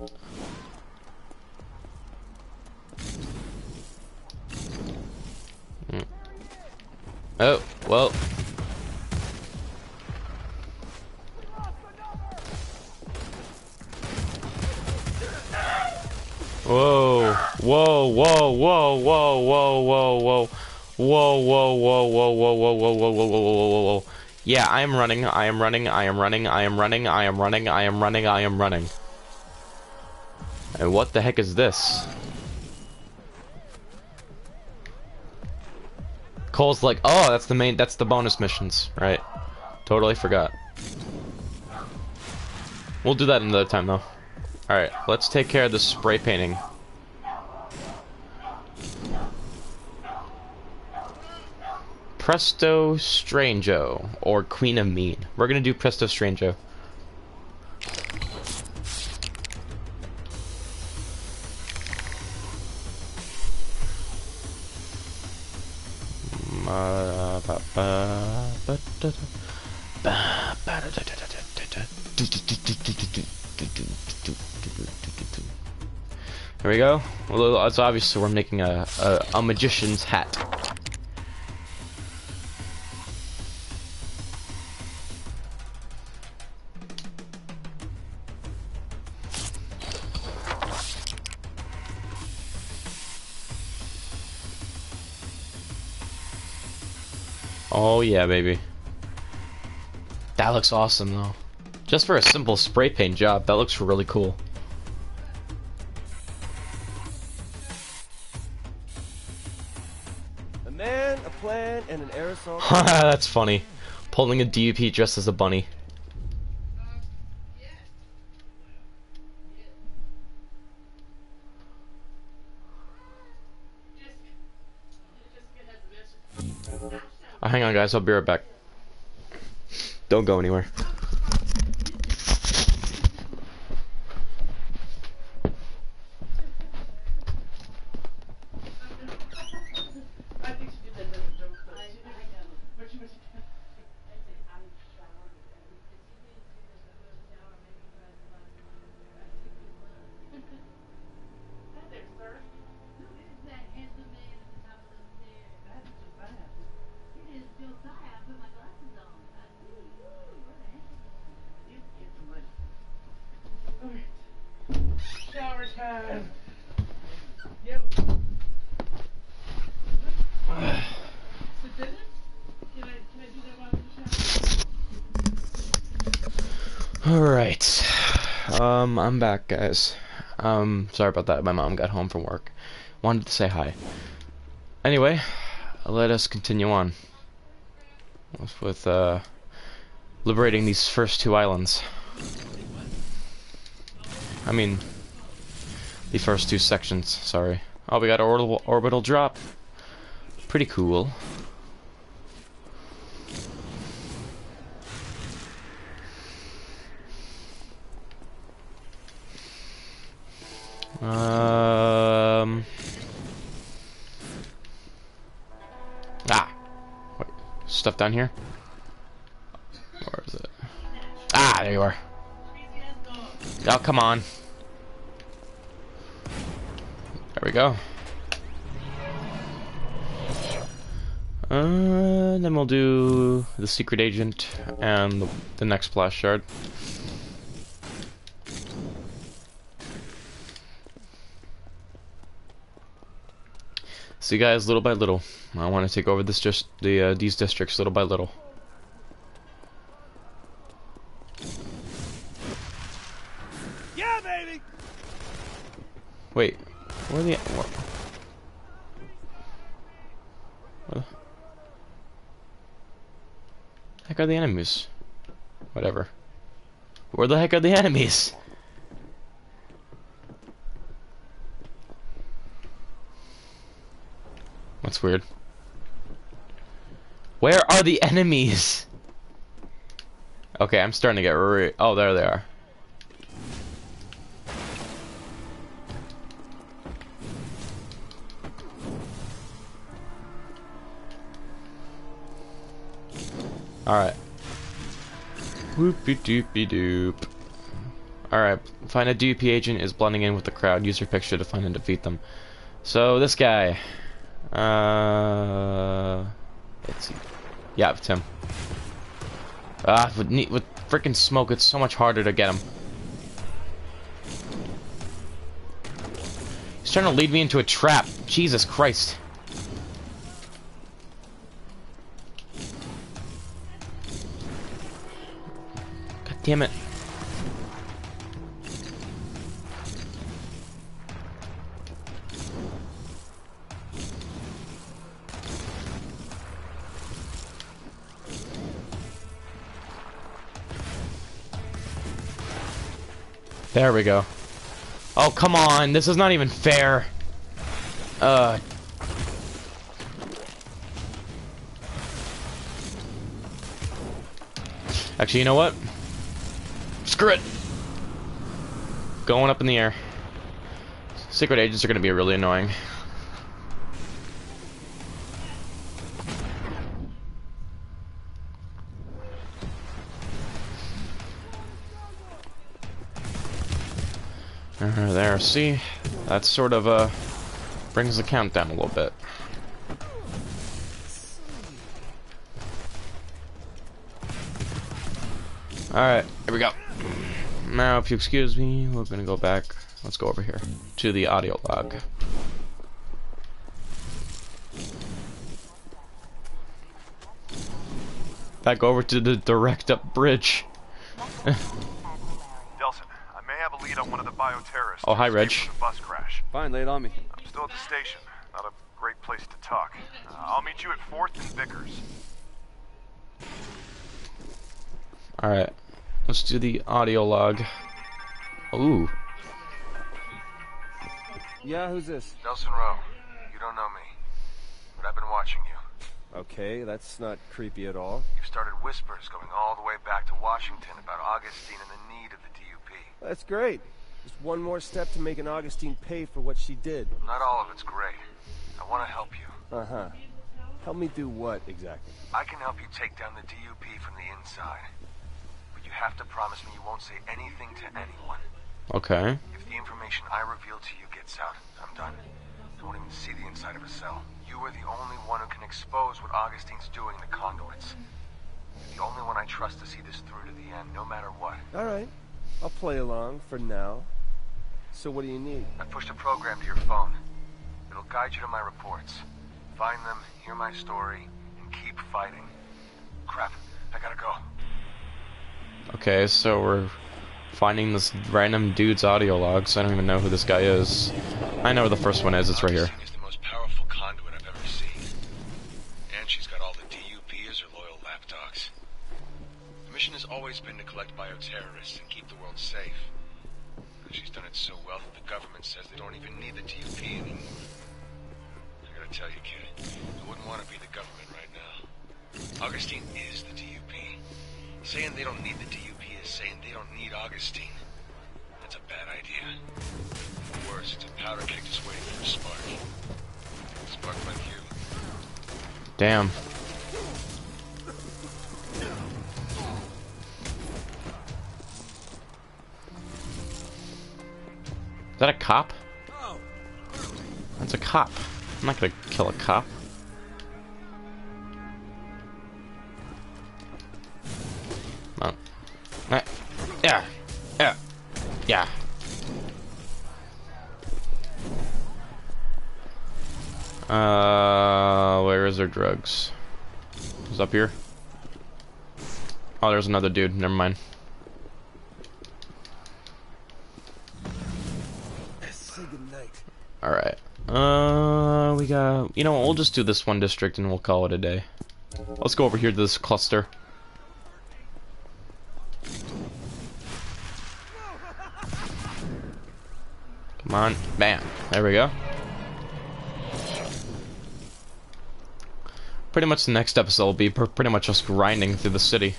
Oh, well. Whoa, whoa, whoa, whoa, whoa, whoa, whoa, whoa. Whoa, whoa, whoa, whoa, whoa, whoa, whoa, whoa, whoa, whoa, whoa, whoa. Yeah, I am running, I am running, I am running, I am running, I am running, I am running, I am running. And what the heck is this? Cole's like, oh, that's the bonus missions, right? Totally forgot. We'll do that another time, though. Alright, let's take care of the spray painting. Presto Strangio, or Queen of Mean. We're gonna do Presto Strangio. There we go. Well, it's obvious we're making a magician's hat. Oh yeah, baby. That looks awesome though. Just for a simple spray paint job, that looks really cool. A man, a plan, and an aerosol. That's funny. Pulling a DUP dressed as a bunny. Hang on, guys. I'll be right back. Don't go anywhere. Alright. I'm back, guys. Sorry about that. My mom got home from work. Wanted to say hi. Anyway, let us continue on with liberating these first 2 islands. I mean, the first 2 sections, sorry. Oh, we got an orbital drop. Pretty cool. Wait, stuff down here? Where is it? Ah, there you are. Oh, come on. There we go. Then we'll do the secret agent and the next splash shard. See, guys, little by little, I want to take over this these districts little by little. Yeah, baby. Wait, where are the what the heck are the enemies? Whatever. Where the heck are the enemies? That's weird. Where are the enemies? Okay, I'm starting to get oh, there they are. Alright. Whoopie doopie doop. Alright, find a DUP agent is blending in with the crowd. Use your picture to find and defeat them. So, this guy. Let's see. Yeah, it's him. With freaking smoke, it's so much harder to get him. He's trying to lead me into a trap. Jesus Christ. God damn it. There we go. Oh, come on. This is not even fair. Actually, you know what? Screw it. Going up in the air. Secret agents are going to be really annoying. There, see? That sort of, brings the count down a little bit. Alright, here we go. Now, if you excuse me, we're gonna go back. Let's go over here to the audio log. Back over to the direct up bridge. Delsin, I may have a lead on one of the bioterrorists. Oh, hi, Reg. The bus crash. Fine, lay it on me. I'm still at the station. Not a great place to talk. I'll meet you at 4th and Vickers. Alright, let's do the audio log. Ooh. Yeah, who's this? Delsin Rowe. You don't know me, but I've been watching you. Okay, that's not creepy at all. You've started whispers going all the way back to Washington about Augustine and the need of the DUP. That's great. Just one more step to making Augustine pay for what she did. Not all of it's great. I want to help you. Uh-huh. Help me do what, exactly? I can help you take down the DUP from the inside. But you have to promise me you won't say anything to anyone. Okay. If the information I reveal to you gets out, I'm done. I won't even see the inside of a cell. You are the only one who can expose what Augustine's doing to conduits. You're the only one I trust to see this through to the end, no matter what. All right. I'll play along for now. So what do you need? I pushed a program to your phone. It'll guide you to my reports. Find them, hear my story, and keep fighting. Crap, I gotta go. Okay, so finding this random dude's audio logs. I don't even know who this guy is. I know where the first one is. It's right here. Augustine is the most powerful conduit I've ever seen. And she's got all the DUP as her loyal lapdogs. The mission has always been to collect bioterrorists and keep the world safe. And she's done it so well that the government says they don't even need the DUP anymore. I gotta tell you, kid, I wouldn't want to be the government right now. Augustine is the DUP. Saying they don't need the DUP is saying they don't need Augustine. That's a bad idea. Worse, it's a powder keg just waiting for a spark. Spark like you. Damn. Is that a cop? That's a cop. I'm not gonna kill a cop. No. Yeah. Yeah. Yeah. Where is their drugs? Is it up here? Oh, there's another dude. Never mind. Say goodnight. Alright. We got... You know what, we'll just do this one district and we'll call it a day. Let's go over here to this cluster. Come on. Bam. There we go. Pretty much the next episode will be pretty much just grinding through the city.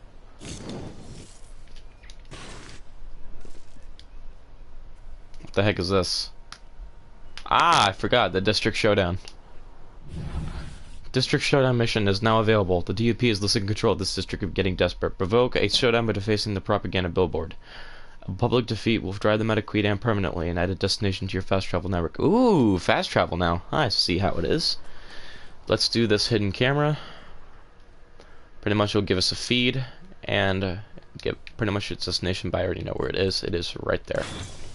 What the heck is this? Ah, I forgot. The District Showdown. District Showdown mission is now available. The DUP is losing control of this district of getting desperate. Provoke a showdown by defacing the propaganda billboard. A public defeat will drive them out of Quedan permanently and add a destination to your fast travel network. Ooh, fast travel now. I see how it is. Let's do this hidden camera. Pretty much it'll give us a feed and get pretty much its destination, but I already know where it is. It is right there.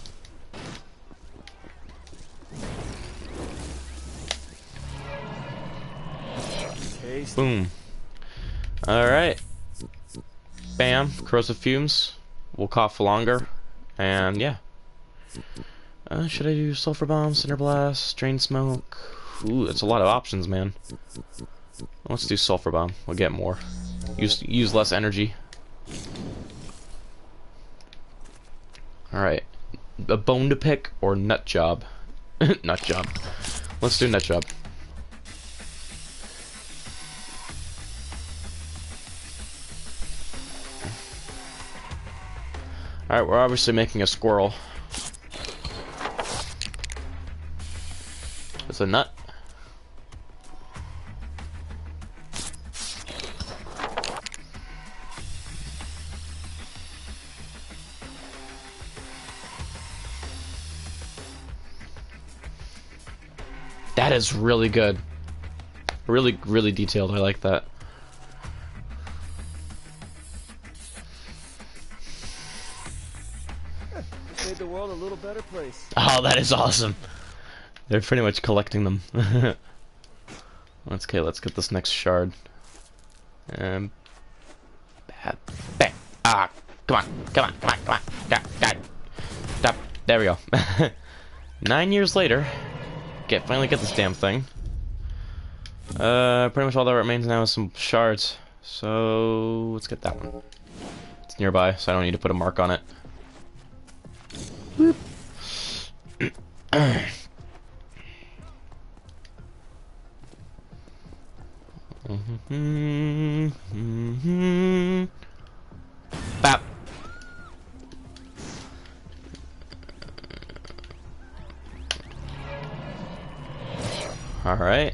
Boom. Alright. Bam. Corrosive fumes. We'll cough longer. And yeah. Should I do sulfur bomb, cinder blast, drain smoke? Ooh, that's a lot of options, man. Let's do sulfur bomb. We'll get more. Use less energy. Alright. A bone to pick or nut job? Nut job. Let's do nut job. Alright, we're obviously making a squirrel. It's a nut. That is really good. Really, really detailed. I like that. Made the world a little better place. Oh, that is awesome. They're pretty much collecting them. Okay, let's get this next shard. Bam. Bang. Ah, come on. Come on. Come on. Come on. God. Stop. There we go. 9 years later. Finally get this damn thing. Pretty much all that remains now is some shards. So, let's get that one. It's nearby, so I don't need to put a mark on it. Boop. Bap. Alright.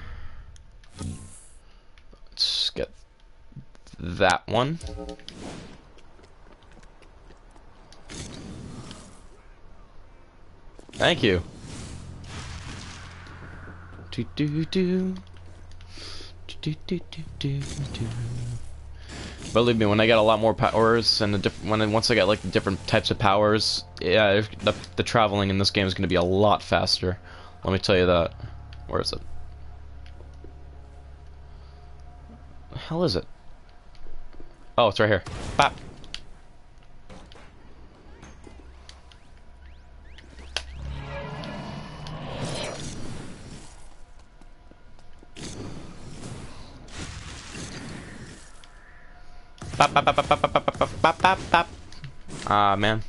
Let's get that one. Thank you. Believe me, when I get a lot more powers and once I get like the different types of powers, yeah, the traveling in this game is going to be a lot faster. Let me tell you that. Where is it? The hell is it? Oh, it's right here. Bop. Bop, bop, bop, bop, bop, bop, bop, bop, bop, bop. Ah, man.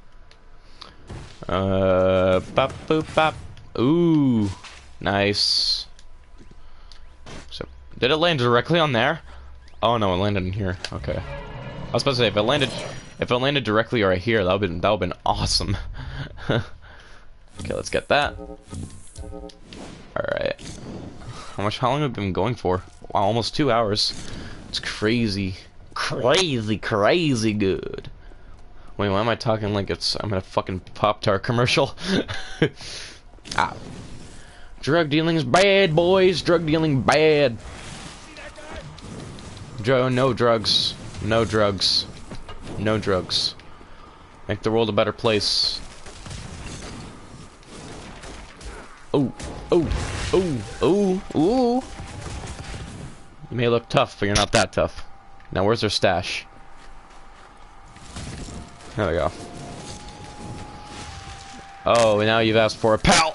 Bop, boop, bop. Ooh, nice. So, did it land directly on there? Oh no, it landed in here. Okay. I was supposed to say if it landed directly right here, that would've been awesome. Okay, let's get that. Alright. How long have we been going for? Wow, almost 2 hours. It's crazy. Crazy good. Wait, why am I talking like I'm in a fucking Pop-Tart commercial? Ah. Drug dealing's bad, boys. Drug dealing bad. No drugs. No drugs. No drugs. Make the world a better place. Oh, oh, oh, oh, oh. You may look tough, but you're not that tough. Now, where's their stash? There we go. Oh, and now you've asked for a pal.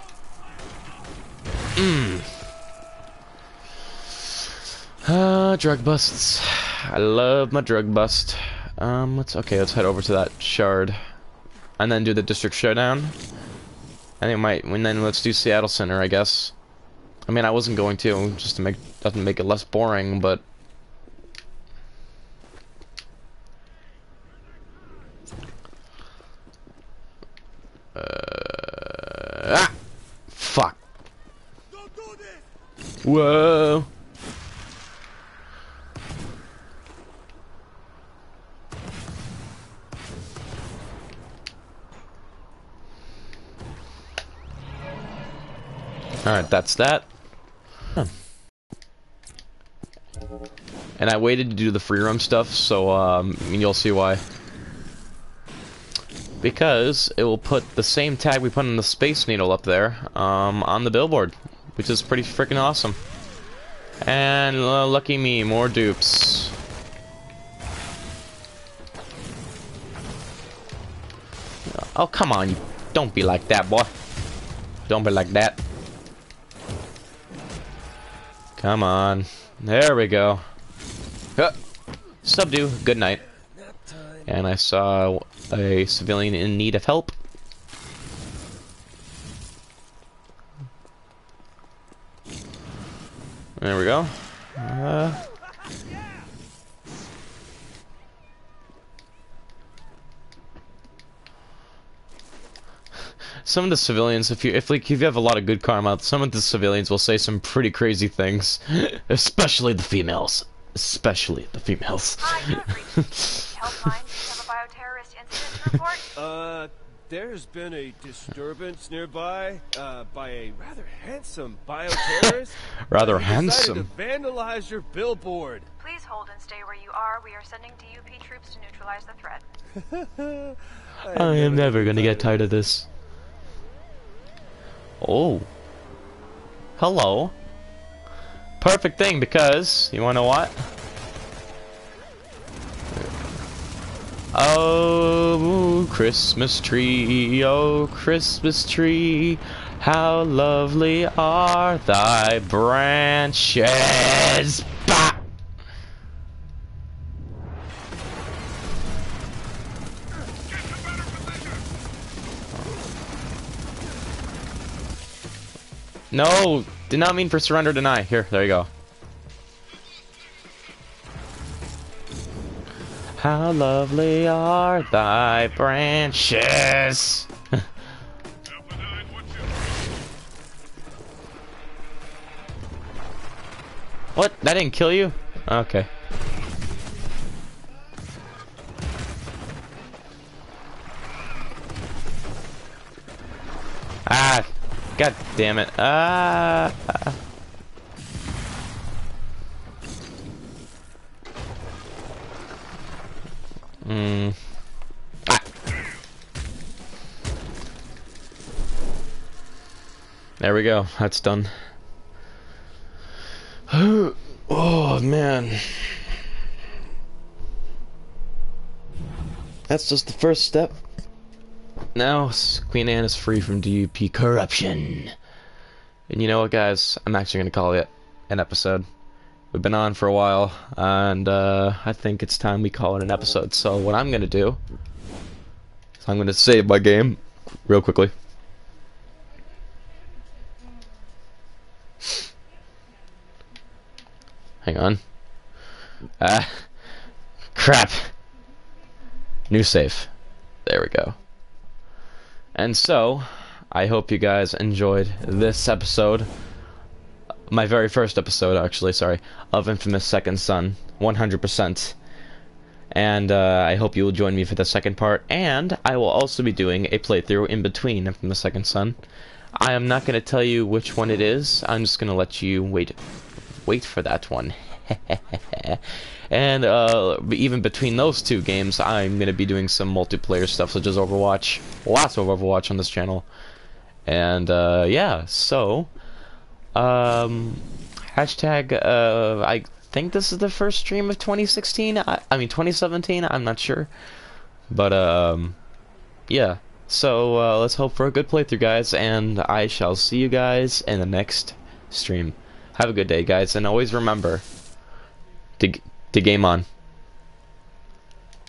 Drug busts. I love my drug bust. Let's head over to that shard, and then do the district showdown. And then let's do Seattle Center, I guess. I mean, I wasn't going to, just to doesn't make it less boring, but. Fuck. Whoa. Alright, that's that. Huh. And I waited to do the free roam stuff, so you'll see why. Because it will put the same tag we put on the Space Needle up there on the billboard, which is pretty freaking awesome. And lucky me, more dupes. Oh, come on, you don't be like that, boy. Don't be like that. Come on. There we go. Subdue. Good night. And I saw a civilian in need of help. There we go. Some of the civilians, if you have a lot of good karma, some of the civilians will say some pretty crazy things, especially the females. Especially the females. Hi, you have reached Helpline. Have a bioterrorist incident report? There's been a disturbance nearby, by a rather handsome bioterrorist. Rather handsome. handsome. Decided to vandalize your billboard. Please hold and stay where you are. We are sending DUP troops to neutralize the threat. I am never gonna get tired of this. Oh. Hello. Perfect thing, because you wanna know what? Oh, Christmas tree, oh, Christmas tree, how lovely are thy branches. Bah! No, did not mean for surrender deny. Here, there you go. How lovely are thy branches. What? That didn't kill you? Okay. Ah, god damn it. Ah. Ah. There we go. That's done. Oh man. That's just the first step. Now Queen Anne is free from DUP corruption. And you know what, guys? I'm actually going to call it an episode. It We've been on for a while, and I think it's time we call it an episode. So what I'm gonna do is I'm gonna save my game real quickly. Hang on. Crap. New save. There we go. And so, I hope you guys enjoyed this episode. My very first episode, actually, sorry, of Infamous Second Son, 100%. And I hope you will join me for the second part, and I will also be doing a playthrough in between Infamous Second Son. I am not going to tell you which one it is, I'm just going to let you wait for that one. And even between those two games, I'm going to be doing some multiplayer stuff, such as Overwatch. Lots of Overwatch on this channel. And yeah, so hashtag I think this is the first stream of 2016. I mean 2017, I'm not sure. But yeah, so let's hope for a good playthrough, guys, and I shall see you guys in the next stream. Have a good day, guys, and always remember to game on.